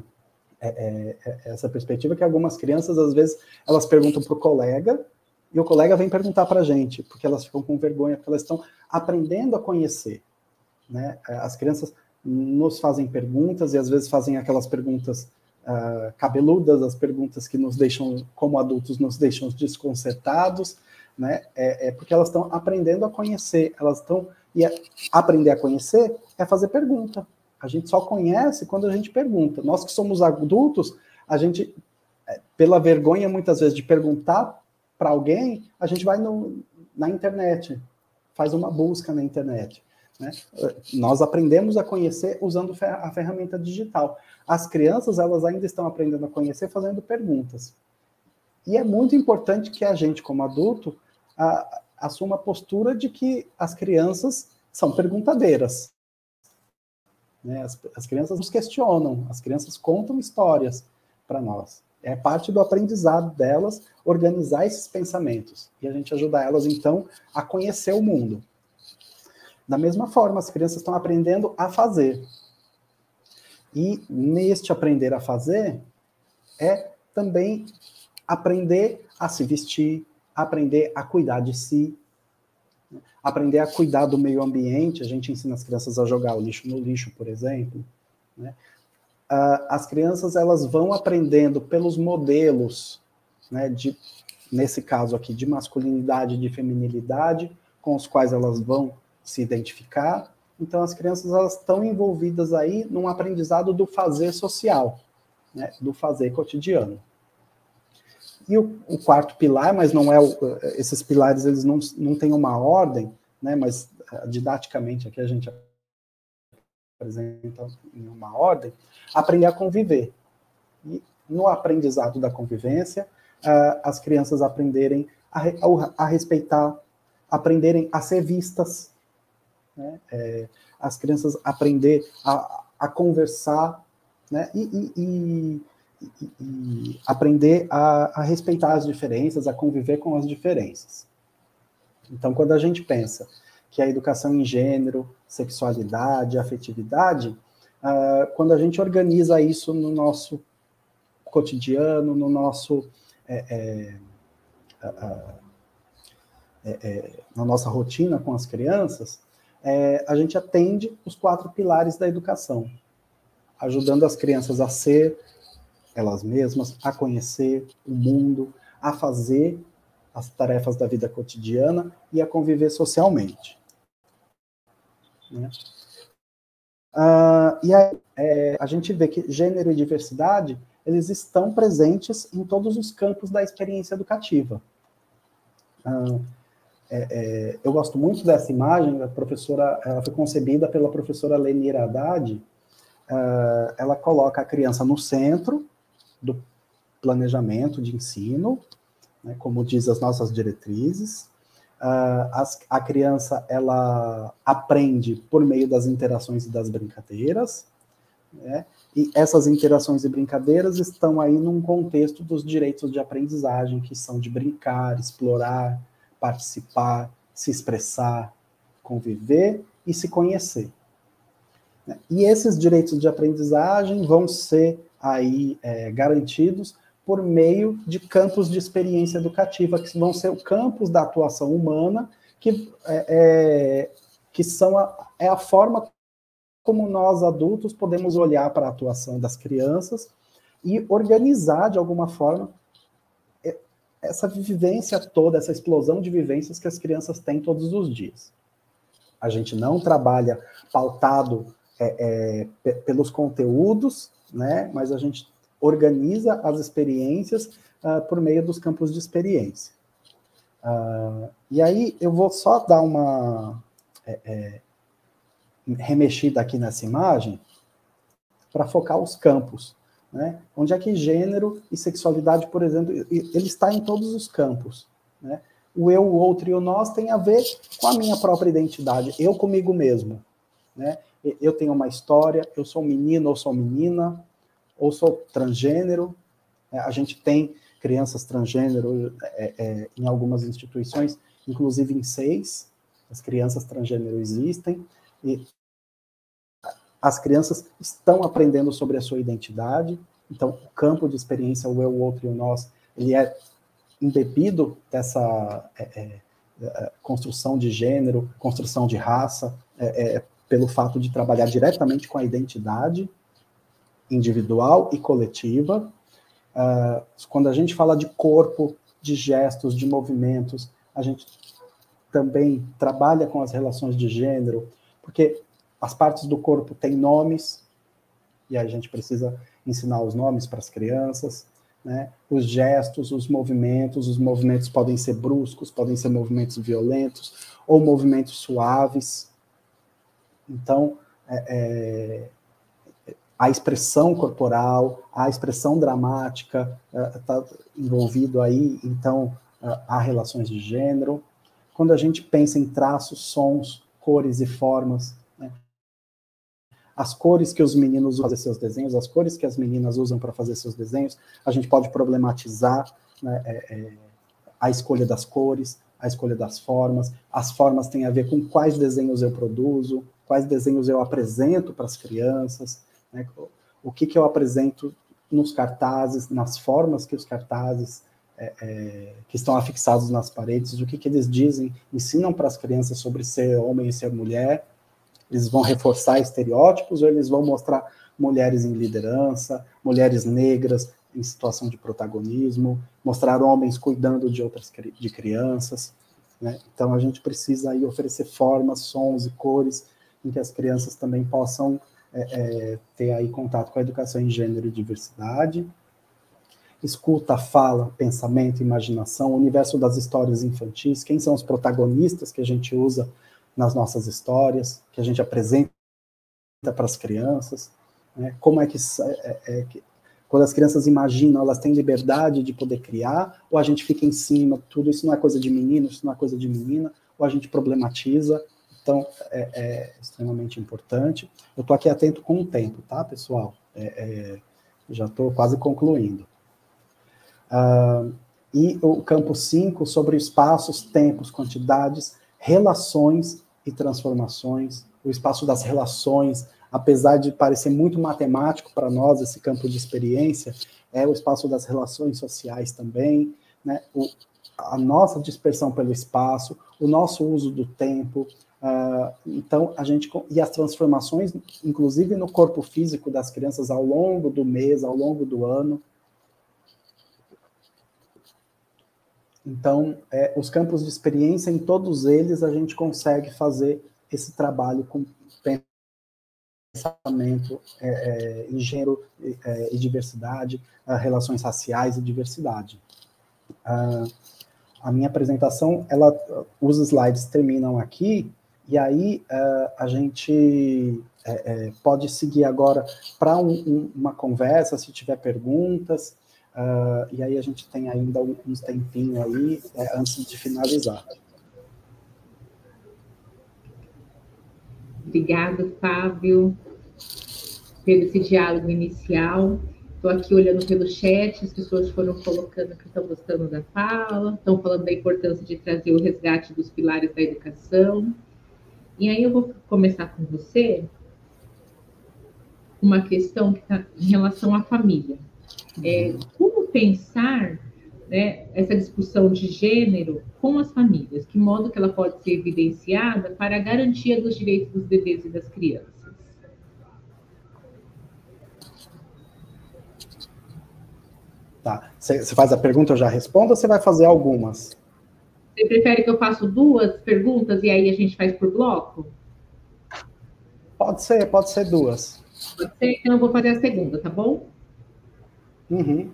perspectiva que algumas crianças, às vezes, elas perguntam para o colega, e o colega vem perguntar para a gente, porque elas ficam com vergonha, porque elas estão aprendendo a conhecer, né? As crianças nos fazem perguntas, e às vezes fazem aquelas perguntas cabeludas, as perguntas que nos deixam, como adultos, nos deixam desconcertados, né? Porque elas estão aprendendo a conhecer, e aprender a conhecer é fazer pergunta. A gente só conhece quando a gente pergunta. Nós que somos adultos, a gente, pela vergonha, muitas vezes, de perguntar para alguém, a gente vai na internet, faz uma busca na internet, né? Nós aprendemos a conhecer usando a ferramenta digital. As crianças, elas ainda estão aprendendo a conhecer fazendo perguntas. E é muito importante que a gente, como adulto, assuma a postura de que as crianças são perguntadeiras, né? As crianças nos questionam, as crianças contam histórias para nós. É parte do aprendizado delas organizar esses pensamentos. E a gente ajuda elas, então, a conhecer o mundo. Da mesma forma, as crianças estão aprendendo a fazer. E neste aprender a fazer, é também aprender a se vestir, aprender a cuidar de si, aprender a cuidar do meio ambiente. A gente ensina as crianças a jogar o lixo no lixo, por exemplo, né? As crianças, elas vão aprendendo pelos modelos, né, nesse caso aqui, de masculinidade e de feminilidade, com os quais elas vão se identificar. Então, as crianças, elas estão envolvidas aí num aprendizado do fazer social, né, do fazer cotidiano. E o quarto pilar, mas não é esses pilares, eles não têm uma ordem, né, mas didaticamente aqui a gente apresenta em uma ordem, aprender a conviver. E no aprendizado da convivência, as crianças aprenderem a respeitar, aprenderem a ser vistas, né? As crianças aprender a conversar, né? E aprender a respeitar as diferenças, a conviver com as diferenças. Então, quando a gente pensa que a educação em gênero, sexualidade, afetividade, quando a gente organiza isso no nosso cotidiano, no nosso na nossa rotina com as crianças, a gente atende os 4 pilares da educação, ajudando as crianças a ser elas mesmas, a conhecer o mundo, a fazer as tarefas da vida cotidiana e a conviver socialmente, né? E aí, a gente vê que gênero e diversidade, eles estão presentes em todos os campos da experiência educativa. Eu gosto muito dessa imagem, ela foi concebida pela professora Lenira Haddad. Ela coloca a criança no centro do planejamento de ensino, né, como diz as nossas diretrizes. A criança, ela aprende por meio das interações e das brincadeiras, né? E essas interações e brincadeiras estão aí num contexto dos direitos de aprendizagem, que são de brincar, explorar, participar, se expressar, conviver e se conhecer. E esses direitos de aprendizagem vão ser aí garantidos por meio de campos de experiência educativa, que vão ser os campos da atuação humana, que são a forma como nós, adultos, podemos olhar para a atuação das crianças e organizar, de alguma forma, essa vivência toda, essa explosão de vivências que as crianças têm todos os dias. A gente não trabalha pautado pelos conteúdos, né, mas a gente organiza as experiências por meio dos campos de experiência. E aí eu vou só dar uma remexida aqui nessa imagem para focar os campos, né? Onde é que gênero e sexualidade, por exemplo, ele está em todos os campos, né? O eu, o outro e o nós tem a ver com a minha própria identidade, eu comigo mesmo, né? Eu tenho uma história, eu sou menino ou sou menina, ou sou transgênero, né? A gente tem crianças transgênero em algumas instituições, inclusive em 6, as crianças transgênero existem, e as crianças estão aprendendo sobre a sua identidade, então o campo de experiência, o eu, o outro e o nós, ele é embebido dessa construção de gênero, construção de raça, pelo fato de trabalhar diretamente com a identidade individual e coletiva. Quando a gente fala de corpo, de gestos, de movimentos, a gente também trabalha com as relações de gênero, porque as partes do corpo têm nomes, e a gente precisa ensinar os nomes para as crianças, né? Os gestos, os movimentos podem ser bruscos, podem ser movimentos violentos, ou movimentos suaves. Então, a expressão corporal, a expressão dramática está envolvido aí, então, há relações de gênero. Quando a gente pensa em traços, sons, cores e formas, né? As cores que os meninos usam para fazer seus desenhos, as cores que as meninas usam para fazer seus desenhos, a gente pode problematizar, né, a escolha das cores, a escolha das formas. As formas têm a ver com quais desenhos eu produzo, quais desenhos eu apresento para as crianças, né, o que eu apresento nos cartazes, nas formas que os cartazes que estão afixados nas paredes, o que eles dizem, ensinam para as crianças sobre ser homem e ser mulher. Eles vão reforçar estereótipos ou eles vão mostrar mulheres em liderança, mulheres negras em situação de protagonismo, mostrar homens cuidando de crianças, né? Então a gente precisa aí oferecer formas, sons e cores em que as crianças também possam ter aí contato com a educação em gênero e diversidade. Escuta, fala, pensamento, imaginação, o universo das histórias infantis, quem são os protagonistas que a gente usa nas nossas histórias, que a gente apresenta para as crianças, né? Como é que quando as crianças imaginam, elas têm liberdade de poder criar, ou a gente fica em cima, tudo isso não é coisa de menino, isso não é coisa de menina, ou a gente problematiza. Então, é extremamente importante. Eu estou aqui atento com o tempo, tá, pessoal? Já estou quase concluindo. E o campo 5, sobre espaços, tempos, quantidades, relações e transformações. O espaço das relações, apesar de parecer muito matemático para nós, esse campo de experiência, é o espaço das relações sociais também, né? A nossa dispersão pelo espaço, o nosso uso do tempo. Então, e as transformações, inclusive no corpo físico das crianças ao longo do mês, ao longo do ano. Então, os campos de experiência, em todos eles, a gente consegue fazer esse trabalho com pensamento em gênero e diversidade, relações raciais e diversidade. A minha apresentação, os slides terminam aqui, e aí a gente pode seguir agora para uma conversa, se tiver perguntas, e aí a gente tem ainda uns tempinhos aí, antes de finalizar. Obrigada, Fábio. tendo esse diálogo inicial. Estou aqui olhando pelo chat, as pessoas foram colocando que estão gostando da fala, estão falando da importância de trazer o resgate dos pilares da educação. E aí eu vou começar com você, uma questão que está em relação à família. Como pensar, né, essa discussão de gênero com as famílias? Que modo que ela pode ser evidenciada para a garantia dos direitos dos bebês e das crianças? Tá. Você faz a pergunta, eu já respondo, ou você vai fazer algumas? Você prefere que eu faça 2 perguntas e aí a gente faz por bloco? Pode ser 2. Pode ser? Então eu vou fazer a segunda, tá bom? Uhum.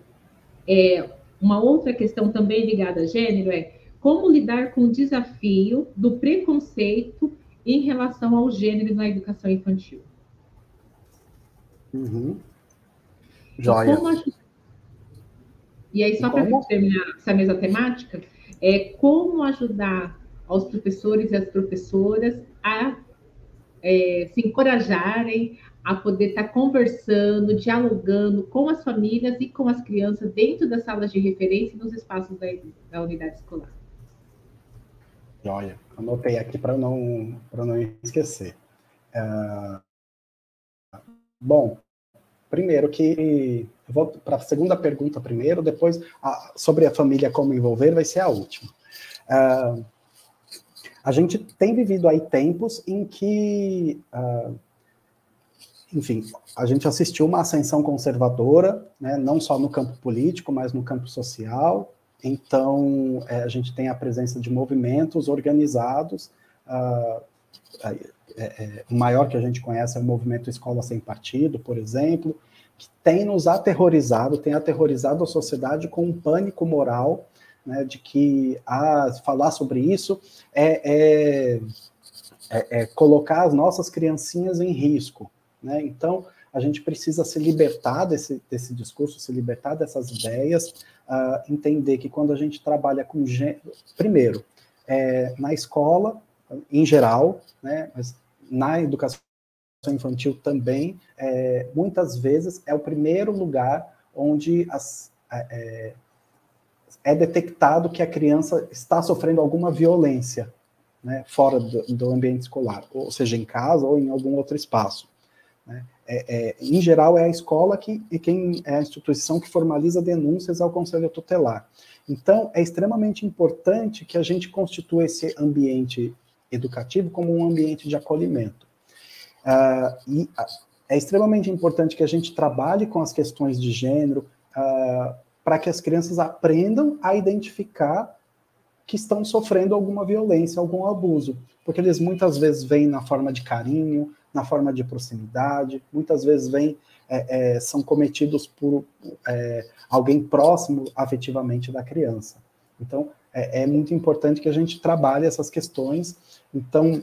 Uma outra questão também ligada a gênero é como lidar com o desafio do preconceito em relação ao gênero na educação infantil. Uhum. Joia. E aí, só para terminar essa mesma temática, como ajudar aos professores e as professoras a se encorajarem a poder estar conversando, dialogando com as famílias e com as crianças dentro das salas de referência e nos espaços da unidade escolar. Joia. Anotei aqui para não esquecer. Bom, primeiro que eu vou para a segunda pergunta primeiro, depois sobre a família como envolver vai ser a última. A gente tem vivido aí tempos em que, enfim, a gente assistiu uma ascensão conservadora, né, não só no campo político, mas no campo social. Então, a gente tem a presença de movimentos organizados. O maior que a gente conhece é o movimento Escola Sem Partido, por exemplo, que tem nos aterrorizado, tem aterrorizado a sociedade com um pânico moral, né, de que falar sobre isso é colocar as nossas criancinhas em risco, né? Então, a gente precisa se libertar desse discurso, se libertar dessas ideias, entender que quando a gente trabalha com gênero, primeiro, na escola, em geral, né, mas na educação infantil também, muitas vezes é o primeiro lugar onde é detectado que a criança está sofrendo alguma violência, né, fora do ambiente escolar, ou seja, em casa ou em algum outro espaço. Né? Em geral, é a escola quem é a instituição que formaliza denúncias ao Conselho Tutelar. Então, é extremamente importante que a gente constitua esse ambiente educativo como um ambiente de acolhimento. E é extremamente importante que a gente trabalhe com as questões de gênero para que as crianças aprendam a identificar que estão sofrendo alguma violência, algum abuso, porque eles muitas vezes vêm na forma de carinho, na forma de proximidade, muitas vezes são cometidos por alguém próximo afetivamente da criança. Então, é muito importante que a gente trabalhe essas questões. Então,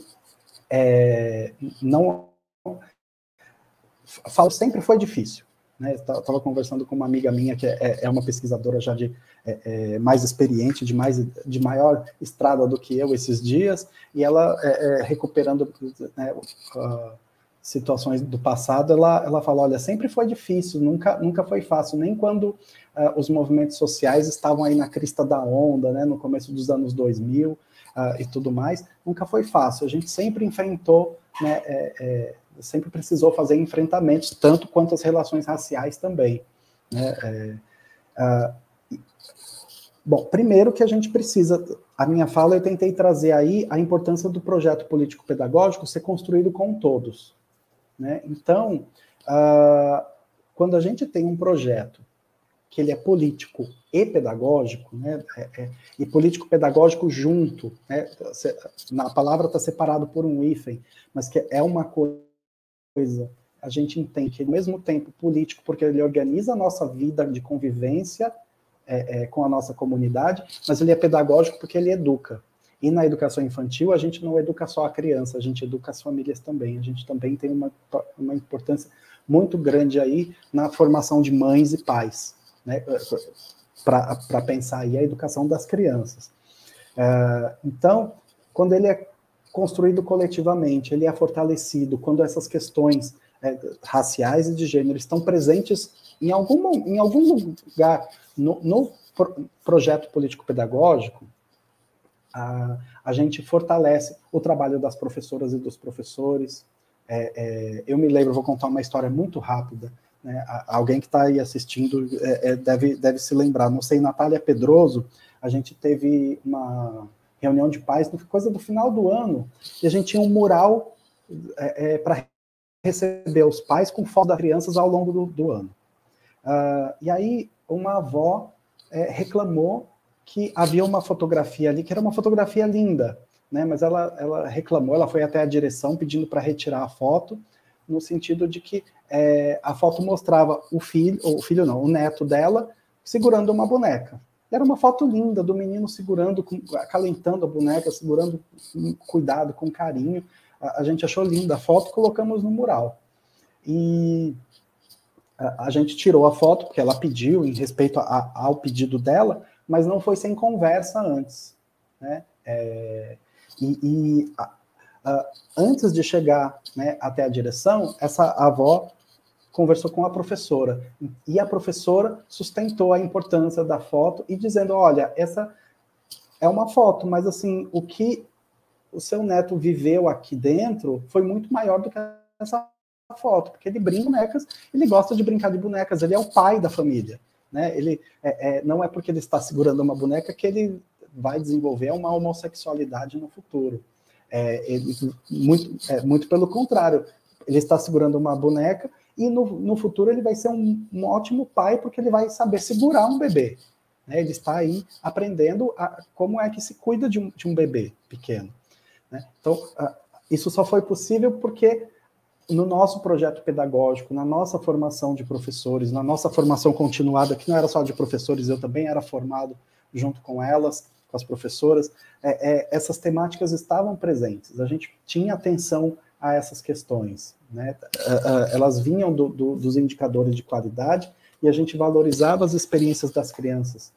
falo, sempre foi difícil. Né? Estava conversando com uma amiga minha que é uma pesquisadora já mais experiente, de maior estrada do que eu esses dias, e ela recuperando, né, situações do passado, ela fala, olha, sempre foi difícil, nunca foi fácil, nem quando os movimentos sociais estavam aí na crista da onda, né, no começo dos anos 2000 e tudo mais, nunca foi fácil, a gente sempre enfrentou, né, sempre precisou fazer enfrentamentos, tanto quanto as relações raciais também. Né? Bom, primeiro que a gente precisa, a minha fala eu tentei trazer aí a importância do projeto político-pedagógico ser construído com todos. Né? Então, quando a gente tem um projeto que ele é político e pedagógico, né, e político-pedagógico junto, né, a palavra está separado por um hífen, mas que é uma coisa, a gente entende que, ao mesmo tempo, político, porque ele organiza a nossa vida de convivência com a nossa comunidade, mas ele é pedagógico porque ele educa. E na educação infantil, a gente não educa só a criança, a gente educa as famílias também. A gente também tem uma importância muito grande aí na formação de mães e pais, né, para pensar aí a educação das crianças. Então, quando ele é construído coletivamente, ele é fortalecido, quando essas questões raciais e de gênero estão presentes em algum lugar no projeto político-pedagógico, a gente fortalece o trabalho das professoras e dos professores. Eu me lembro, vou contar uma história muito rápida, né? Alguém que está aí assistindo deve se lembrar, não sei, Natália Pedroso, a gente teve uma reunião de pais, coisa do final do ano, e a gente tinha um mural para receber os pais com fotos das crianças ao longo do ano. E aí uma avó reclamou que havia uma fotografia ali, que era uma fotografia linda, né? Mas ela reclamou, ela foi até a direção pedindo para retirar a foto, no sentido de que a foto mostrava o neto dela, segurando uma boneca. Era uma foto linda do menino segurando, acalentando a boneca, segurando com cuidado, com carinho. A gente achou linda a foto, colocamos no mural. E a gente tirou a foto, porque ela pediu, em respeito ao pedido dela, mas não foi sem conversa antes, né? Antes de chegar, né, até a direção, essa avó conversou com a professora, e a professora sustentou a importância da foto e dizendo, olha, essa é uma foto, mas assim, o que o seu neto viveu aqui dentro foi muito maior do que essa foto, porque ele brinca de bonecas, ele gosta de brincar de bonecas, ele é o pai da família, né? Ele não é porque ele está segurando uma boneca que ele vai desenvolver uma homossexualidade no futuro. Muito pelo contrário, ele está segurando uma boneca e no futuro ele vai ser um ótimo pai, porque ele vai saber segurar um bebê, né? Ele está aí aprendendo como é que se cuida de um bebê pequeno, né? Então, isso só foi possível porque no nosso projeto pedagógico, na nossa formação de professores, na nossa formação continuada, que não era só de professores, eu também era formado junto com elas, com as professoras, essas temáticas estavam presentes, a gente tinha atenção a essas questões, né? Elas vinham dos indicadores de qualidade e a gente valorizava as experiências das crianças.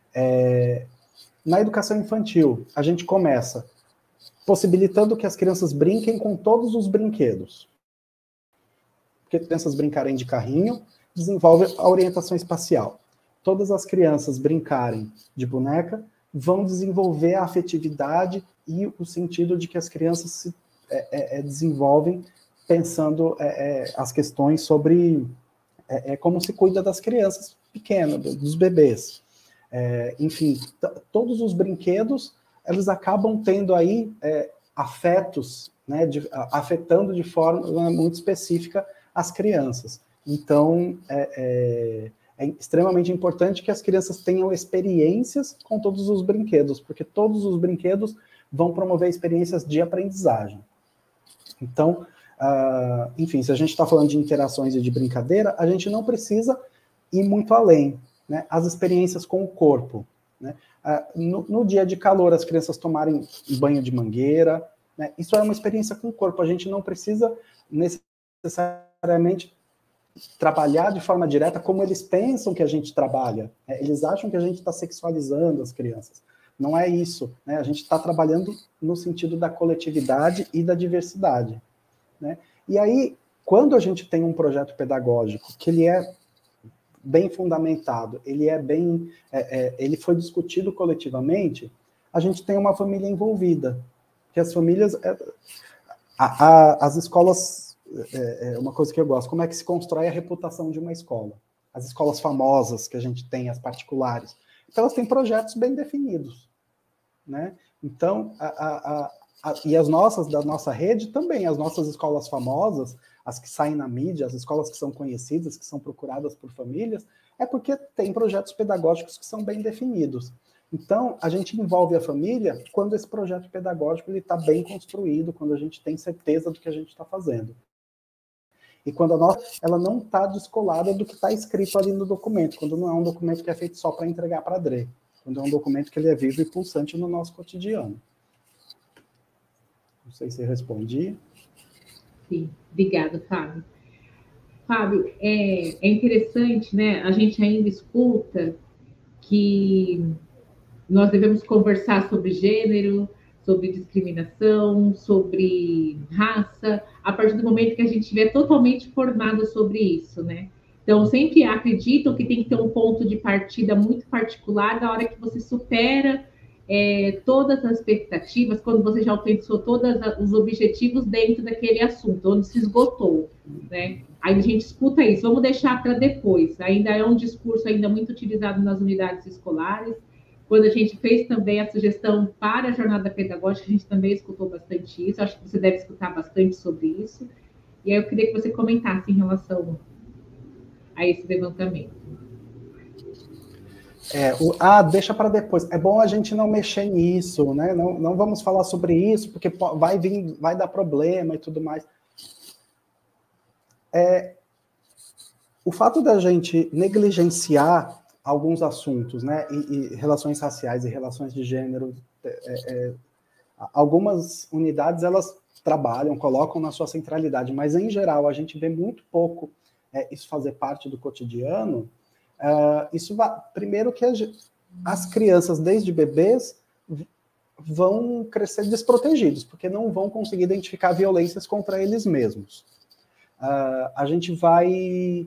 Na educação infantil, a gente começa possibilitando que as crianças brinquem com todos os brinquedos. Porque as crianças brincarem de carrinho, desenvolve a orientação espacial. Todas as crianças brincarem de boneca, vão desenvolver a afetividade e o sentido de que as crianças se desenvolvem pensando as questões sobre como se cuida das crianças pequenas, dos bebês. Enfim, todos os brinquedos, eles acabam tendo aí afetos, né, afetando de forma muito específica as crianças. Então, é extremamente importante que as crianças tenham experiências com todos os brinquedos, porque todos os brinquedos vão promover experiências de aprendizagem. Então, enfim, se a gente está falando de interações e de brincadeira, a gente não precisa ir muito além, né? As experiências com o corpo, né? No dia de calor, as crianças tomarem banho de mangueira, né? Isso é uma experiência com o corpo, a gente não precisa necessariamente trabalhar de forma direta como eles pensam que a gente trabalha, né? Eles acham que a gente está sexualizando as crianças. Não é isso, né? A gente está trabalhando no sentido da coletividade e da diversidade, né? E aí, quando a gente tem um projeto pedagógico que ele é bem fundamentado, ele foi discutido coletivamente, a gente tem uma família envolvida, que as famílias, as escolas, uma coisa que eu gosto, como é que se constrói a reputação de uma escola? As escolas famosas que a gente tem, as particulares, então elas têm projetos bem definidos, né? Então, e as nossas, da nossa rede também, as nossas escolas famosas, as que saem na mídia, as escolas que são conhecidas, que são procuradas por famílias, é porque tem projetos pedagógicos que são bem definidos. Então, a gente envolve a família quando esse projeto pedagógico está bem construído, quando a gente tem certeza do que a gente está fazendo. E quando a nossa, ela não está descolada do que está escrito ali no documento, quando não é um documento que é feito só para entregar para a DRE, quando é um documento que ele é vivo e pulsante no nosso cotidiano. Não sei se eu respondi. Sim, obrigada, Fábio. Fábio, é interessante, né? A gente ainda escuta que nós devemos conversar sobre gênero, sobre discriminação, sobre raça, a partir do momento que a gente estiver totalmente formado sobre isso, né? Então, sempre acredito que tem que ter um ponto de partida muito particular da hora que você supera todas as expectativas, quando você já alcançou todos os objetivos dentro daquele assunto, onde se esgotou, né? Aí a gente escuta isso, vamos deixar para depois. Ainda é um discurso ainda muito utilizado nas unidades escolares. Quando a gente fez também a sugestão para a jornada pedagógica, a gente também escutou bastante isso. Acho que você deve escutar bastante sobre isso. E aí eu queria que você comentasse em relação a esse levantamento. Deixa para depois. É bom a gente não mexer nisso, né? Não vamos falar sobre isso, porque vai dar problema e tudo mais. O fato da gente negligenciar alguns assuntos, né? E relações raciais e relações de gênero, algumas unidades elas trabalham, colocam na sua centralidade, mas em geral a gente vê muito pouco isso fazer parte do cotidiano. Isso vai, primeiro que as crianças desde bebês vão crescer desprotegidos, porque não vão conseguir identificar violências contra eles mesmos. A gente vai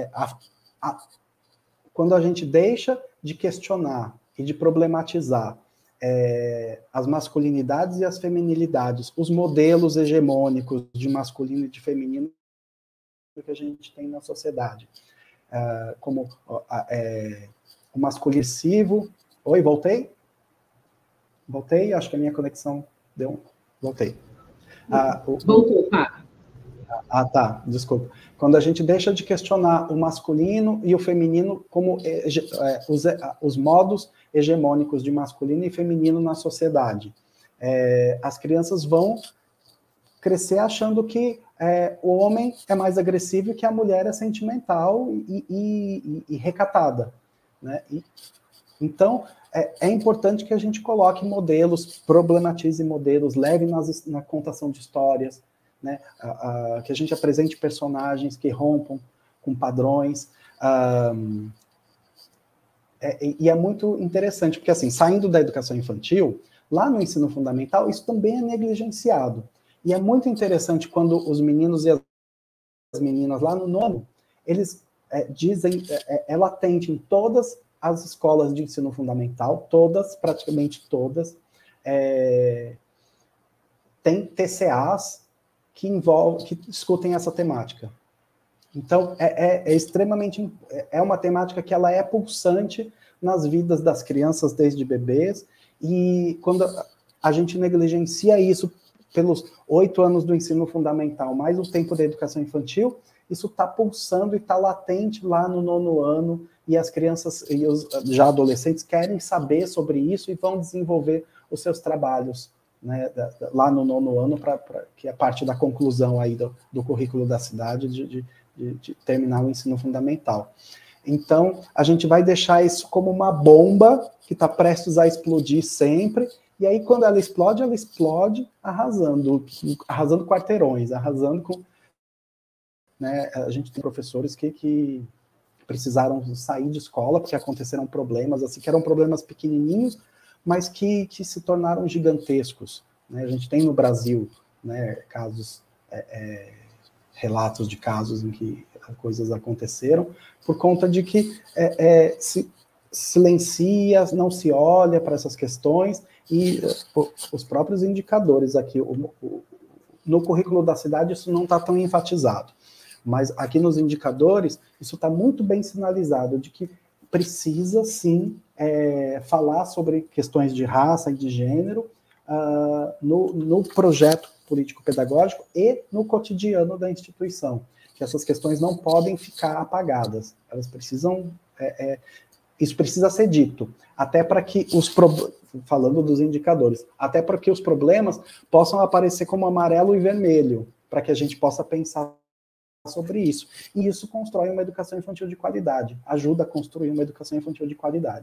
quando a gente deixa de questionar e de problematizar as masculinidades e as feminilidades, os modelos hegemônicos de masculino e de feminino que a gente tem na sociedade, como o masculino. Oi, voltei? Voltei? Acho que a minha conexão deu. Voltei. Voltou, tá. Tá, desculpa. Quando a gente deixa de questionar o masculino e o feminino como os modos hegemônicos de masculino e feminino na sociedade, as crianças vão crescer achando que o homem é mais agressivo e que a mulher é sentimental e recatada, né? Então, é importante que a gente coloque modelos, problematize modelos, leve na contação de histórias, né? Que a gente apresente personagens que rompam com padrões. E é muito interessante, porque assim, saindo da educação infantil, lá no ensino fundamental, isso também é negligenciado. E é muito interessante quando os meninos e as meninas lá no nono, eles dizem, é latente em todas as escolas de ensino fundamental, todas, praticamente todas, tem TCAs que discutem essa temática. Então, extremamente, uma temática que ela é pulsante nas vidas das crianças desde bebês, e quando a gente negligencia isso pelos 8 anos do ensino fundamental, mais o tempo da educação infantil, isso está pulsando e está latente lá no nono ano, e as crianças e os já adolescentes querem saber sobre isso e vão desenvolver os seus trabalhos, né, lá no nono ano, que é parte da conclusão aí do currículo da cidade de terminar o ensino fundamental. Então, a gente vai deixar isso como uma bomba que está prestes a explodir sempre, e aí quando ela explode arrasando quarteirões, arrasando com... Né, a gente tem professores que precisaram sair de escola porque aconteceram problemas, assim, que eram problemas pequenininhos, mas que se tornaram gigantescos, né? A gente tem no Brasil, né, casos, relatos de casos em que coisas aconteceram por conta de que se silencia, não se olha para essas questões, e os próprios indicadores aqui, no currículo da cidade isso não está tão enfatizado, mas aqui nos indicadores isso está muito bem sinalizado, de que precisa sim falar sobre questões de raça e de gênero no projeto político-pedagógico e no cotidiano da instituição, que essas questões não podem ficar apagadas, elas precisam, isso precisa ser dito, até para que falando dos indicadores, até para que os problemas possam aparecer como amarelo e vermelho, para que a gente possa pensar sobre isso, e isso constrói uma educação infantil de qualidade, ajuda a construir uma educação infantil de qualidade.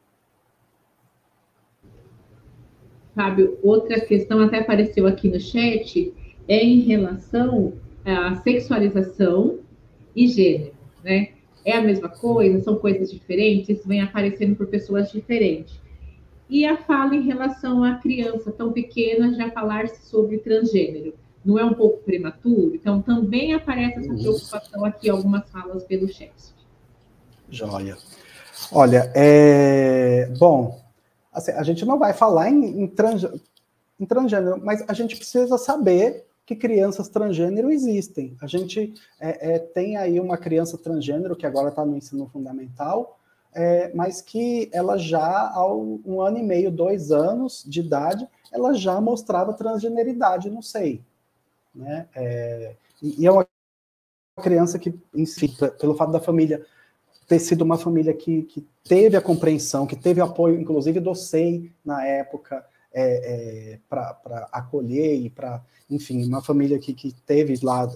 Fábio, outra questão até apareceu aqui no chat, é em relação à sexualização e gênero, né? É a mesma coisa? São coisas diferentes? Isso vem aparecendo por pessoas diferentes. E a fala em relação à criança tão pequena já falar-se sobre transgênero. Não é um pouco prematuro? Então, também aparece essa preocupação aqui, algumas falas pelo chat. Joia. Olha, bom, assim, a gente não vai falar em transgênero, mas a gente precisa saber que crianças transgênero existem. A gente tem aí uma criança transgênero que agora está no ensino fundamental, mas que ela já, ao 1 ano e meio, 2 anos de idade, ela já mostrava transgeneridade no SEI. Né? E é uma criança que, enfim, pelo fato da família ter sido uma família que teve a compreensão, que teve apoio, inclusive do SEI na época, para acolher e para, enfim, uma família que teve lá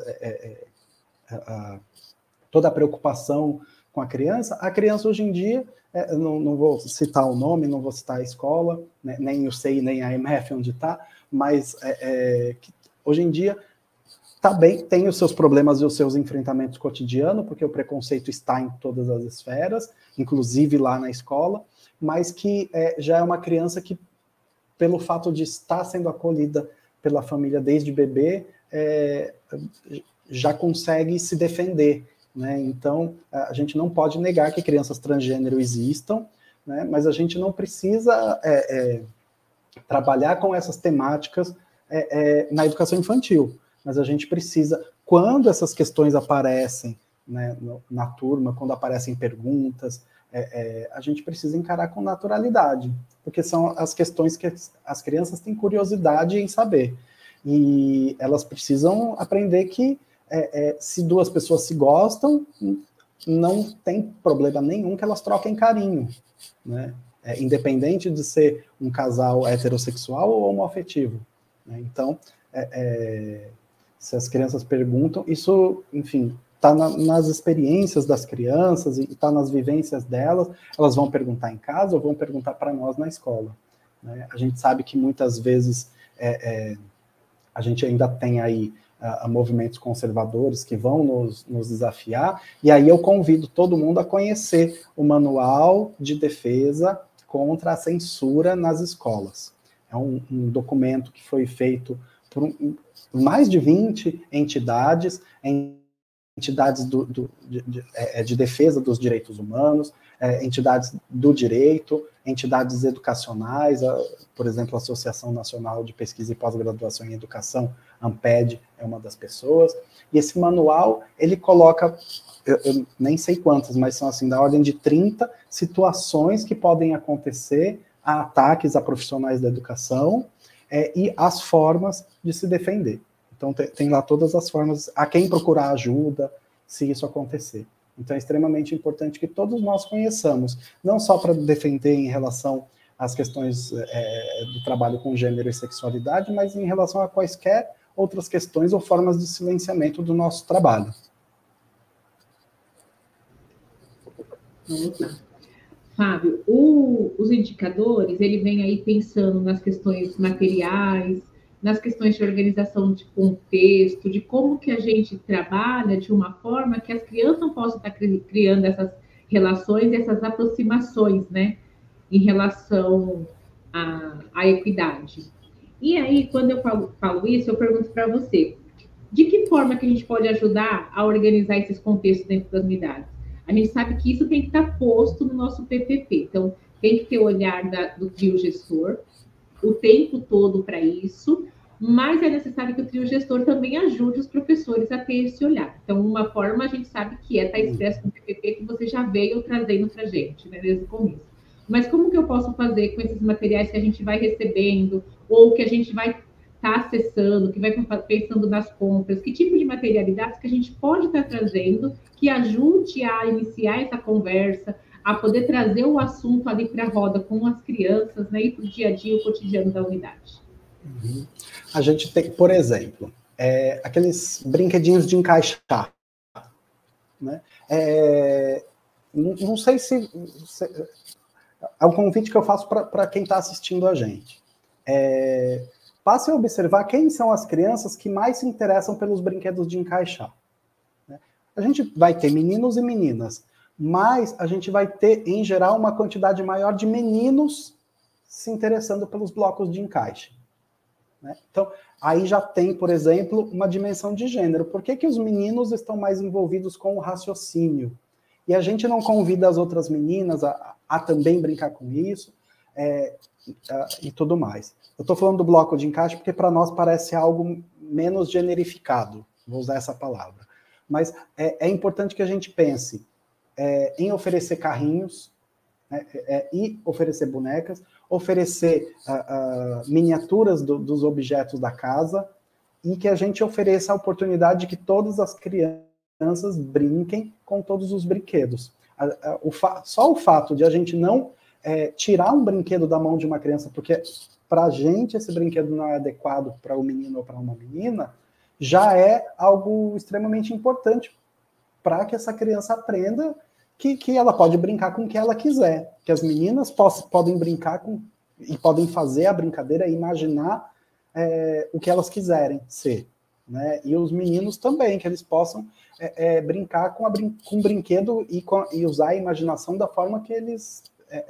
toda a preocupação com a criança hoje em dia, não vou citar o nome, não vou citar a escola, né, nem o SEI, nem a MF onde está, mas que hoje em dia tá bem, tem os seus problemas e os seus enfrentamentos cotidianos, porque o preconceito está em todas as esferas, inclusive lá na escola, mas que já é uma criança que, pelo fato de estar sendo acolhida pela família desde bebê, já consegue se defender. Né? Então, a gente não pode negar que crianças transgênero existam, né? Mas a gente não precisa trabalhar com essas temáticas na educação infantil. Mas a gente precisa, quando essas questões aparecem, né, na turma, quando aparecem perguntas, a gente precisa encarar com naturalidade, porque são as questões que as crianças têm curiosidade em saber. E elas precisam aprender que se duas pessoas se gostam, não tem problema nenhum que elas troquem carinho, né? Independente de ser um casal heterossexual ou homoafetivo. Né? Então, se as crianças perguntam, isso, enfim, está nas experiências das crianças e está nas vivências delas, elas vão perguntar em casa ou vão perguntar para nós na escola. Né? A gente sabe que muitas vezes a gente ainda tem aí movimentos conservadores que vão nos desafiar, e aí eu convido todo mundo a conhecer o Manual de Defesa contra a Censura nas Escolas. É um documento que foi feito por mais de 20 entidades de defesa dos direitos humanos, entidades do direito, entidades educacionais, por exemplo, a Associação Nacional de Pesquisa e Pós-Graduação em Educação, ANPED, é uma das pessoas, e esse manual, ele coloca, eu nem sei quantas, mas são assim, da ordem de 30 situações que podem acontecer a ataques a profissionais da educação, e as formas de se defender. Então, tem lá todas as formas, a quem procurar ajuda, se isso acontecer. Então, é extremamente importante que todos nós conheçamos, não só para defender em relação às questões do trabalho com gênero e sexualidade, mas em relação a quaisquer outras questões ou formas de silenciamento do nosso trabalho. Vamos lá. Fábio, os indicadores, ele vem aí pensando nas questões materiais, nas questões de organização de contexto, de como que a gente trabalha de uma forma que as crianças não possam estar criando essas relações, essas aproximações, né, em relação à equidade. E aí, quando eu falo isso, eu pergunto para você, de que forma que a gente pode ajudar a organizar esses contextos dentro das unidades? A gente sabe que isso tem que estar posto no nosso PPP, então tem que ter o olhar do trio gestor o tempo todo para isso, mas é necessário que o trio gestor também ajude os professores a ter esse olhar. Então, uma forma a gente sabe que estar expresso no PPP que você já veio trazendo para a gente, né, desde o começo. Mas como que eu posso fazer com esses materiais que a gente vai recebendo, ou que a gente vai acessando, que vai pensando nas compras, que tipo de materialidades que a gente pode estar trazendo que ajude a iniciar essa conversa, a poder trazer o assunto ali para a roda com as crianças, né, e para o dia a dia, o cotidiano da unidade. Uhum. A gente tem, por exemplo, aqueles brinquedinhos de encaixar. Né? Não sei se é um convite que eu faço para quem está assistindo a gente. Passe a observar quem são as crianças que mais se interessam pelos brinquedos de encaixar. Né? A gente vai ter meninos e meninas, mas a gente vai ter, em geral, uma quantidade maior de meninos se interessando pelos blocos de encaixe, né? Então, aí já tem, por exemplo, uma dimensão de gênero. Por que os meninos estão mais envolvidos com o raciocínio? E a gente não convida as outras meninas a também brincar com isso, e tudo mais. Eu estou falando do bloco de encaixe porque para nós parece algo menos generificado, vou usar essa palavra. Mas é importante que a gente pense em oferecer carrinhos, né, e oferecer bonecas, oferecer miniaturas dos objetos da casa, e que a gente ofereça a oportunidade de que todas as crianças brinquem com todos os brinquedos. Só o fato de a gente não tirar um brinquedo da mão de uma criança, porque para a gente esse brinquedo não é adequado para um menino ou para uma menina, já é algo extremamente importante para que essa criança aprenda que ela pode brincar com o que ela quiser, que as meninas podem brincar e podem fazer a brincadeira e imaginar o que elas quiserem ser, né? E os meninos também, que eles possam brincar com o brinquedo e usar a imaginação da forma que eles,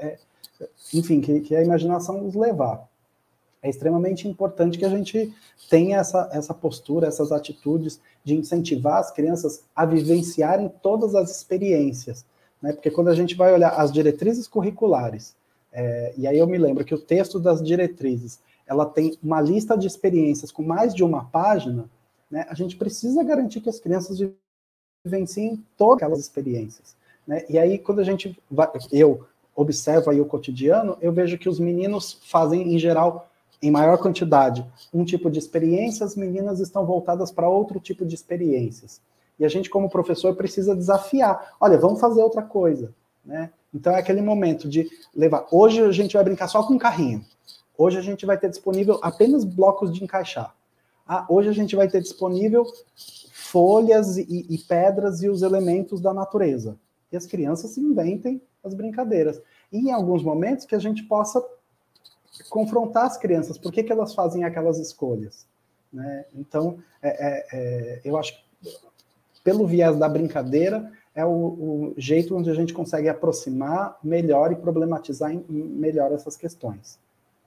enfim, que a imaginação os levar. É extremamente importante que a gente tenha essa postura, essas atitudes de incentivar as crianças a vivenciarem todas as experiências, né? Porque quando a gente vai olhar as diretrizes curriculares, e aí eu me lembro que o texto das diretrizes, ela tem uma lista de experiências com mais de uma página, né? A gente precisa garantir que as crianças vivenciem todas aquelas experiências, né? E aí, quando eu observo aí o cotidiano, eu vejo que os meninos fazem, em geral, em maior quantidade, um tipo de experiência, as meninas estão voltadas para outro tipo de experiências. E a gente, como professor, precisa desafiar. Olha, vamos fazer outra coisa, né? Então, é aquele momento de levar. Hoje a gente vai brincar só com carrinho. Hoje a gente vai ter disponível apenas blocos de encaixar. Hoje a gente vai ter disponível folhas e pedras e os elementos da natureza. E as crianças inventem as brincadeiras. E em alguns momentos que a gente possa confrontar as crianças. Por que elas fazem aquelas escolhas, né? Então, eu acho que pelo viés da brincadeira é o jeito onde a gente consegue aproximar melhor e problematizar melhor essas questões.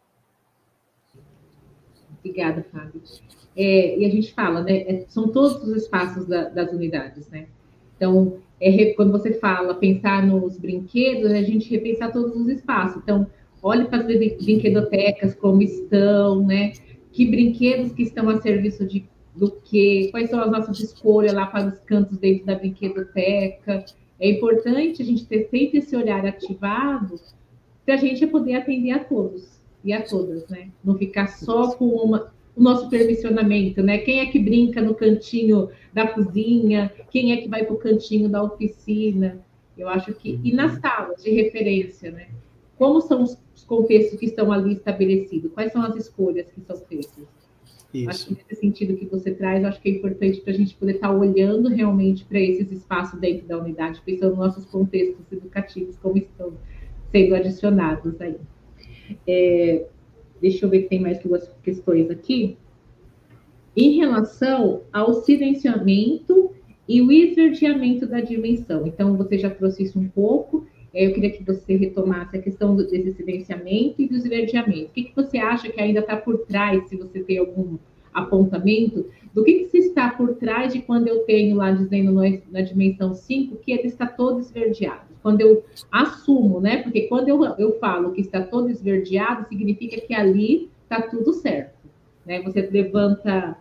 Obrigada, Fábio. E a gente fala, né? São todos os espaços das unidades, né? Então, quando você fala pensar nos brinquedos, a gente repensar todos os espaços. Então, olhe para as brinquedotecas, como estão, né? Que brinquedos que estão a serviço do quê? Quais são as nossas escolhas lá para os cantos dentro da brinquedoteca? É importante a gente ter sempre esse olhar ativado para a gente poder atender a todos e a todas, né? Não ficar só com o nosso permissionamento, né? Quem é que brinca no cantinho da cozinha? Quem é que vai para o cantinho da oficina? Eu acho que... E nas salas de referência, né? Como são os contextos que estão ali estabelecidos? Quais são as escolhas que são feitas? Isso. Acho que nesse sentido que você traz, acho que é importante para a gente poder estar olhando realmente para esses espaços dentro da unidade, pensando nos nossos contextos educativos, como estão sendo adicionados aí. Deixa eu ver se tem mais duas questões aqui. Em relação ao silenciamento e o esverdeamento da dimensão. Então, você já trouxe isso um pouco. Eu queria que você retomasse a questão desse silenciamento e do esverdeamento. O que você acha que ainda está por trás, se você tem algum apontamento, do que se está por trás de quando eu tenho lá dizendo na dimensão 5 que ele está todo esverdeado? Quando eu assumo, né? Porque quando eu falo que está todo esverdeado, significa que ali está tudo certo, né? Você levanta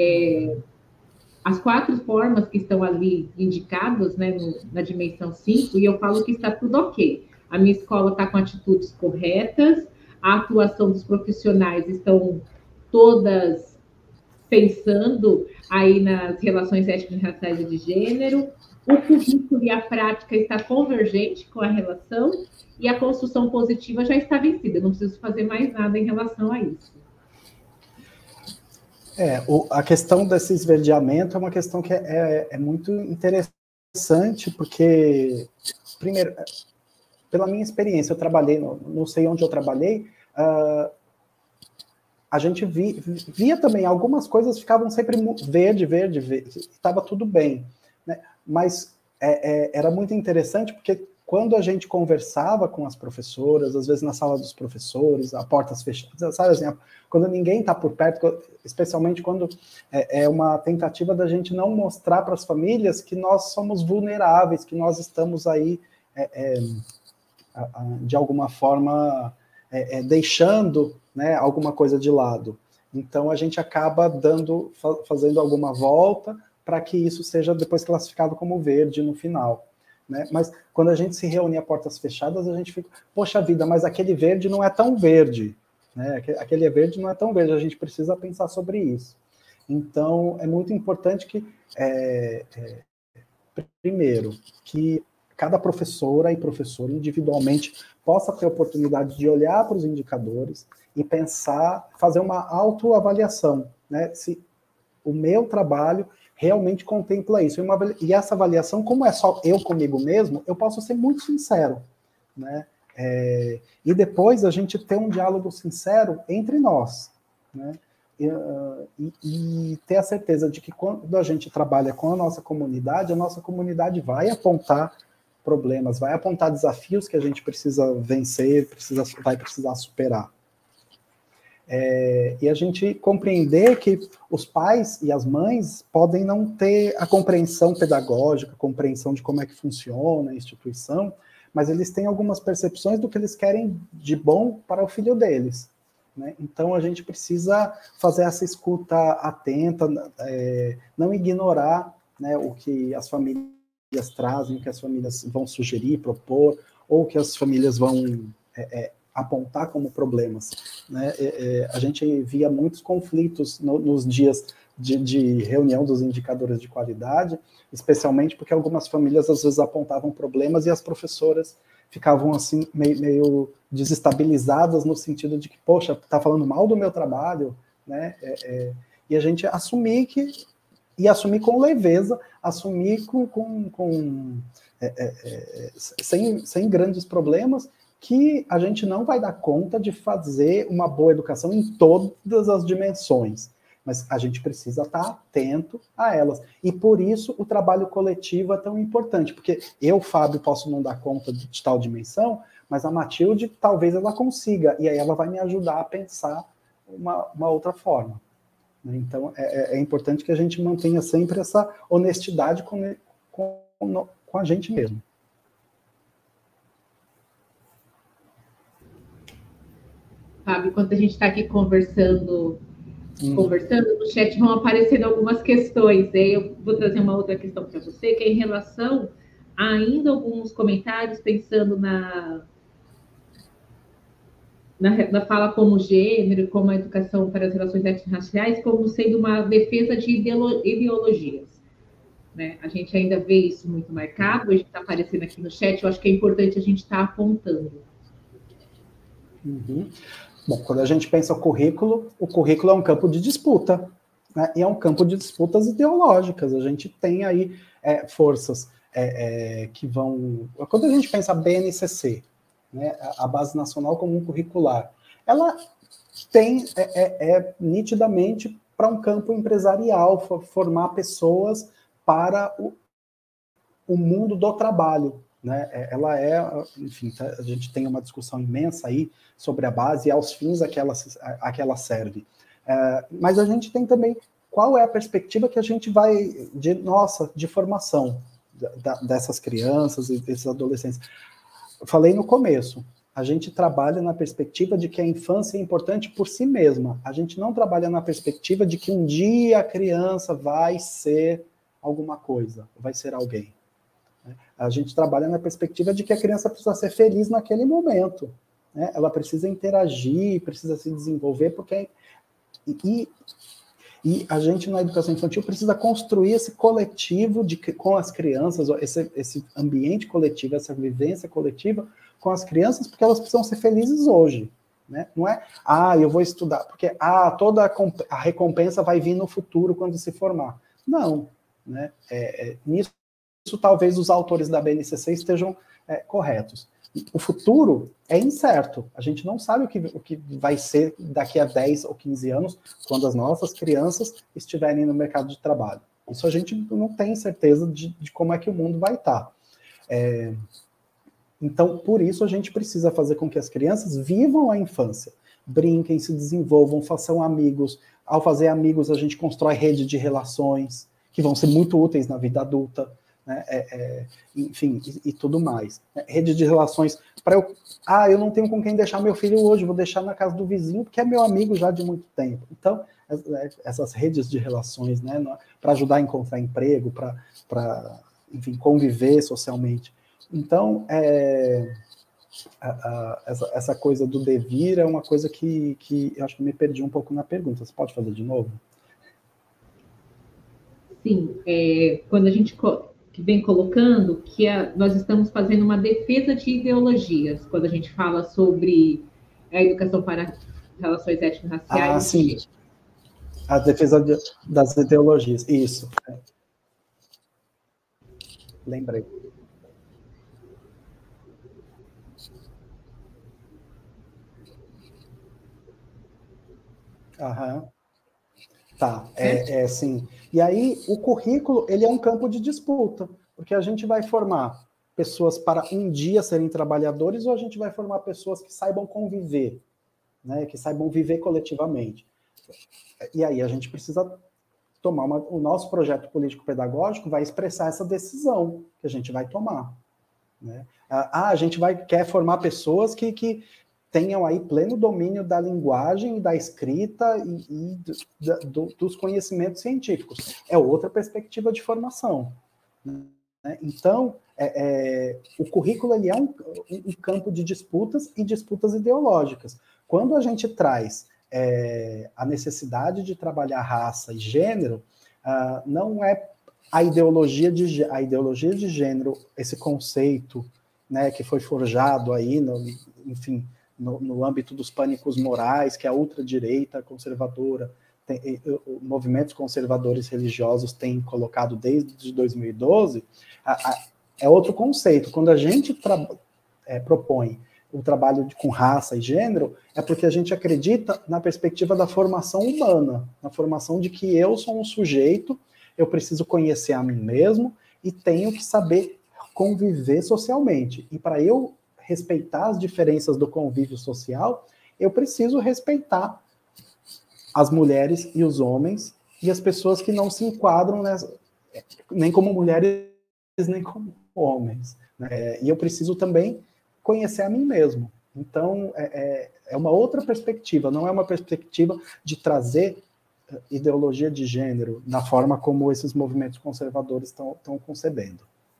as 4 formas que estão ali indicadas, né, na dimensão 5, e eu falo que está tudo ok. A minha escola está com atitudes corretas, a atuação dos profissionais estão todas pensando aí nas relações étnicas, raciais e de gênero, o currículo e a prática está convergente com a relação, e a construção positiva já está vencida, não preciso fazer mais nada em relação a isso. A questão desse esverdeamento é uma questão que é muito interessante, porque, primeiro, pela minha experiência, eu trabalhei, não sei onde eu trabalhei, a gente via também, algumas coisas ficavam sempre verde, estava tudo bem, né? Mas era muito interessante, porque quando a gente conversava com as professoras, às vezes na sala dos professores, a portas fechadas, sabe assim, quando ninguém está por perto, especialmente quando é uma tentativa da gente não mostrar para as famílias que nós somos vulneráveis, que nós estamos aí, de alguma forma, deixando, né, alguma coisa de lado. Então, a gente acaba fazendo alguma volta para que isso seja depois classificado como verde no final. Né? Mas quando a gente se reúne a portas fechadas, a gente fica, poxa vida, mas aquele verde não é tão verde, né? Aquele verde não é tão verde, a gente precisa pensar sobre isso. Então, é muito importante que, primeiro, que cada professora e professor individualmente possa ter a oportunidade de olhar para os indicadores e pensar, fazer uma autoavaliação, né? Se o meu trabalho realmente contempla isso. E essa avaliação, como é só eu comigo mesmo, eu posso ser muito sincero, né? E depois a gente ter um diálogo sincero entre nós, né? E ter a certeza de que quando a gente trabalha com a nossa comunidade vai apontar problemas, vai apontar desafios que a gente precisa vencer, vai precisar superar. E a gente compreender que os pais e as mães podem não ter a compreensão pedagógica, a compreensão de como é que funciona a instituição, mas eles têm algumas percepções do que eles querem de bom para o filho deles. Né? Então, a gente precisa fazer essa escuta atenta, não ignorar, né, o que as famílias trazem, o que as famílias vão sugerir, propor, ou o que as famílias vão apontar como problemas. Né? A gente via muitos conflitos nos dias de reunião dos indicadores de qualidade, especialmente porque algumas famílias às vezes apontavam problemas e as professoras ficavam assim meio desestabilizadas no sentido de que, poxa, está falando mal do meu trabalho, né? E a gente assumir com leveza, assumir sem grandes problemas, que a gente não vai dar conta de fazer uma boa educação em todas as dimensões, mas a gente precisa estar atento a elas. E por isso o trabalho coletivo é tão importante, porque eu, Fábio, posso não dar conta de tal dimensão, mas a Matilde talvez ela consiga, e aí ela vai me ajudar a pensar uma outra forma. Então é importante que a gente mantenha sempre essa honestidade com a gente mesmo. Fábio, enquanto a gente está aqui conversando, no chat vão aparecendo algumas questões. Aí eu vou trazer uma outra questão para você, que é em relação a ainda alguns comentários, pensando na fala como gênero, como a educação para as relações étnico-raciais, como sendo uma defesa de ideologias. Né? A gente ainda vê isso muito marcado, hoje está aparecendo aqui no chat, eu acho que é importante a gente estar apontando. Uhum. Bom, quando a gente pensa o currículo é um campo de disputa, né? E é um campo de disputas ideológicas. A gente tem aí forças que vão... Quando a gente pensa a BNCC, né, a Base Nacional Comum Curricular, ela tem nitidamente para um campo empresarial, formar pessoas para o mundo do trabalho. Né? Ela enfim, a gente tem uma discussão imensa aí sobre a base e aos fins a que ela serve. Mas a gente tem também qual é a perspectiva que a gente vai, de formação dessas crianças e desses adolescentes. Eu falei no começo, a gente trabalha na perspectiva de que a infância é importante por si mesma. A gente não trabalha na perspectiva de que um dia a criança vai ser alguma coisa, vai ser alguém. A gente trabalha na perspectiva de que a criança precisa ser feliz naquele momento, né? Ela precisa interagir, precisa se desenvolver, porque... E a gente, na educação infantil, precisa construir esse coletivo com as crianças, esse ambiente coletivo, essa vivência coletiva com as crianças, porque elas precisam ser felizes hoje. Né? Não é, eu vou estudar, porque toda a recompensa vai vir no futuro, quando se formar. Não. Né? Nisso talvez os autores da BNCC estejam corretos. O futuro é incerto. A gente não sabe o que vai ser daqui a 10 ou 15 anos, quando as nossas crianças estiverem no mercado de trabalho. Isso a gente não tem certeza de como é que o mundo vai estar. Então, por isso, a gente precisa fazer com que as crianças vivam a infância, brinquem, se desenvolvam, façam amigos. Ao fazer amigos, a gente constrói rede de relações, que vão ser muito úteis na vida adulta, né? Enfim, e tudo mais. Rede de relações, eu não tenho com quem deixar meu filho hoje, vou deixar na casa do vizinho, porque é meu amigo já de muito tempo. Então, essas redes de relações, né, para ajudar a encontrar emprego, para enfim, conviver socialmente. Então, essa coisa do devir é uma coisa que eu acho que me perdi um pouco na pergunta. Você pode fazer de novo? Sim, quando a gente vem colocando que nós estamos fazendo uma defesa de ideologias, quando a gente fala sobre a educação para relações étnico-raciais. Sim. A defesa das ideologias, isso. Lembrei. Aham. Tá, sim. E aí, o currículo, ele é um campo de disputa, porque a gente vai formar pessoas para um dia serem trabalhadores ou a gente vai formar pessoas que saibam conviver, né, que saibam viver coletivamente. E aí a gente precisa tomar o nosso projeto político-pedagógico vai expressar essa decisão que a gente vai tomar, né? A gente quer formar pessoas que tenham aí pleno domínio da linguagem, da escrita e dos conhecimentos científicos. É outra perspectiva de formação, né? Então, o currículo ele é um campo de disputas e disputas ideológicas. Quando a gente traz a necessidade de trabalhar raça e gênero, não é a ideologia de gênero, esse conceito, né, que foi forjado aí, no âmbito dos pânicos morais, que a ultradireita conservadora, movimentos conservadores religiosos têm colocado desde 2012, é outro conceito. Quando a gente propõe o trabalho com raça e gênero, é porque a gente acredita na perspectiva da formação humana, na formação de que eu sou um sujeito, eu preciso conhecer a mim mesmo e tenho que saber conviver socialmente. E para eu respeitar as diferenças do convívio social, eu preciso respeitar as mulheres e os homens e as pessoas que não se enquadram nem como mulheres, nem como homens, né? E eu preciso também conhecer a mim mesmo. Então, é uma outra perspectiva, não é uma perspectiva de trazer ideologia de gênero na forma como esses movimentos conservadores estão concebendo.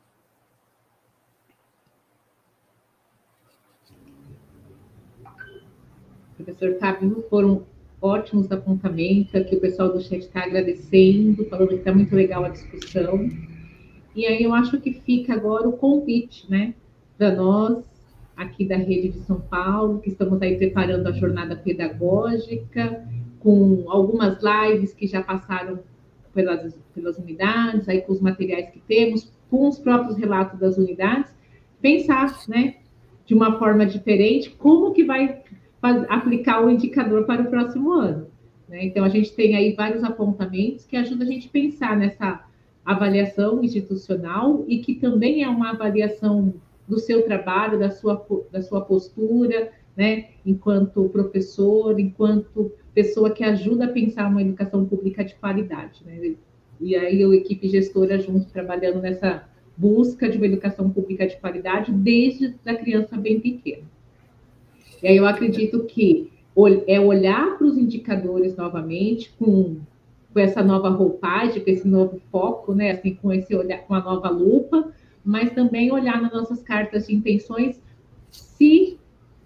Professor Fábio, foram ótimos apontamentos, aqui o pessoal do chat está agradecendo, falando que está muito legal a discussão. E aí eu acho que fica agora o convite, né, para nós, aqui da Rede de São Paulo, que estamos aí preparando a jornada pedagógica, com algumas lives que já passaram pelas unidades, aí com os materiais que temos, com os próprios relatos das unidades, pensar, né, de uma forma diferente, como que vai aplicar o indicador para o próximo ano, né? Então, a gente tem aí vários apontamentos que ajudam a gente a pensar nessa avaliação institucional e que também é uma avaliação do seu trabalho, da sua postura, né, enquanto professor, enquanto pessoa que ajuda a pensar uma educação pública de qualidade, né? E aí a equipe gestora junto, trabalhando nessa busca de uma educação pública de qualidade desde a criança bem pequena. E aí eu acredito que é olhar para os indicadores novamente, com essa nova roupagem, com esse novo foco, né, assim, com esse olhar, com a nova lupa, mas também olhar nas nossas cartas de intenções se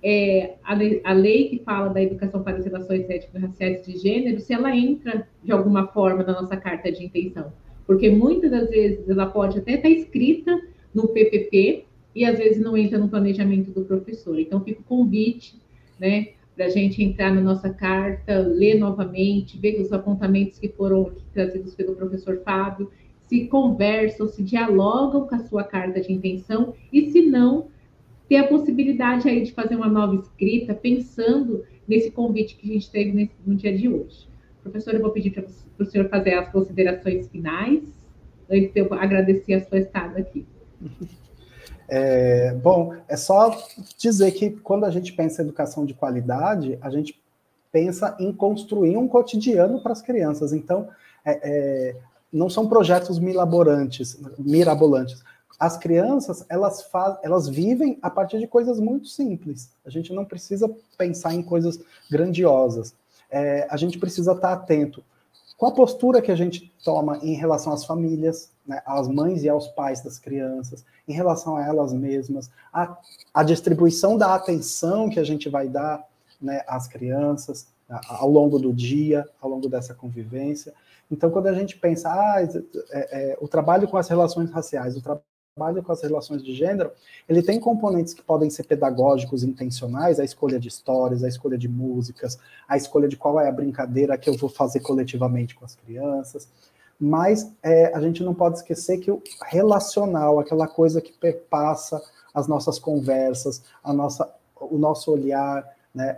a lei que fala da educação para as relações étnico-raciais de gênero, se ela entra de alguma forma na nossa carta de intenção. Porque muitas das vezes ela pode até estar escrita no PPP e às vezes não entra no planejamento do professor. Então, fica o convite, né, para a gente entrar na nossa carta, ler novamente, ver os apontamentos que foram trazidos pelo professor Fábio, se conversam, se dialogam com a sua carta de intenção e, se não, ter a possibilidade aí de fazer uma nova escrita, pensando nesse convite que a gente teve no dia de hoje. Professor, eu vou pedir para o senhor fazer as considerações finais, antes de eu agradecer a sua estada aqui. Bom, é só dizer que quando a gente pensa em educação de qualidade, a gente pensa em construir um cotidiano para as crianças. Então, não são projetos mirabolantes. As crianças, elas vivem a partir de coisas muito simples. A gente não precisa pensar em coisas grandiosas. A gente precisa estar atento com a postura que a gente toma em relação às famílias, né, às mães e aos pais das crianças, em relação a elas mesmas, a distribuição da atenção que a gente vai dar, né, às crianças, ao longo do dia, ao longo dessa convivência. Então, quando a gente pensa, o trabalho com as relações raciais, o trabalho com as relações de gênero, ele tem componentes que podem ser pedagógicos, intencionais, a escolha de histórias, a escolha de músicas, a escolha de qual é a brincadeira que eu vou fazer coletivamente com as crianças, mas a gente não pode esquecer que o relacional, aquela coisa que perpassa as nossas conversas, o nosso olhar, né,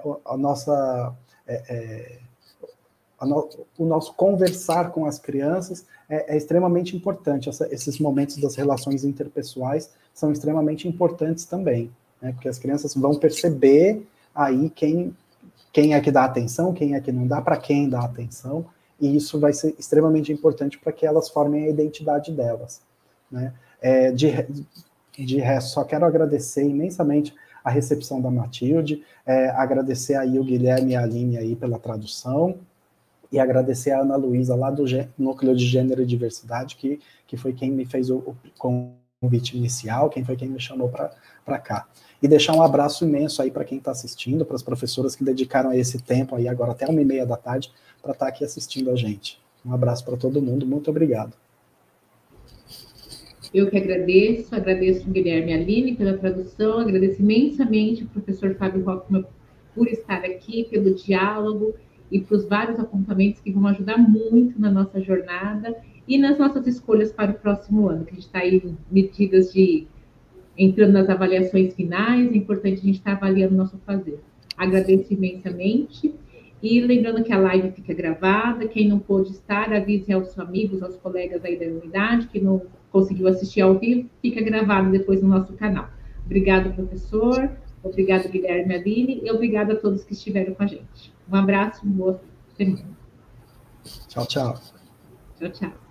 o nosso conversar com as crianças é extremamente importante. Esses momentos das relações interpessoais são extremamente importantes também, né? Porque as crianças vão perceber aí quem é que dá atenção, quem é que não dá, para quem dá atenção, e isso vai ser extremamente importante para que elas formem a identidade delas, né? De resto, só quero agradecer imensamente a recepção da Matilde, agradecer aí o Guilherme e a Aline aí pela tradução, e agradecer a Ana Luísa, lá do Núcleo de Gênero e Diversidade, que foi quem me fez o convite inicial, quem foi quem me chamou para cá. E deixar um abraço imenso aí para quem está assistindo, para as professoras que dedicaram esse tempo aí, agora até 1h30 para estar aqui assistindo a gente. Um abraço para todo mundo, muito obrigado. Eu que agradeço o Guilherme e a Aline pela tradução, agradeço imensamente ao professor Fábio Hoffmann por estar aqui, pelo diálogo, e para os vários apontamentos que vão ajudar muito na nossa jornada e nas nossas escolhas para o próximo ano, que a gente está aí medidas entrando nas avaliações finais, é importante a gente estar avaliando o nosso fazer. Agradeço imensamente, e lembrando que a live fica gravada, quem não pôde estar, avise aos amigos, aos colegas aí da unidade, que não conseguiu assistir ao vivo, fica gravado depois no nosso canal. Obrigado, professor. Obrigado, Guilherme e Aline, e obrigado a todos que estiveram com a gente. Um abraço, boa semana. Tchau, tchau. Tchau, tchau.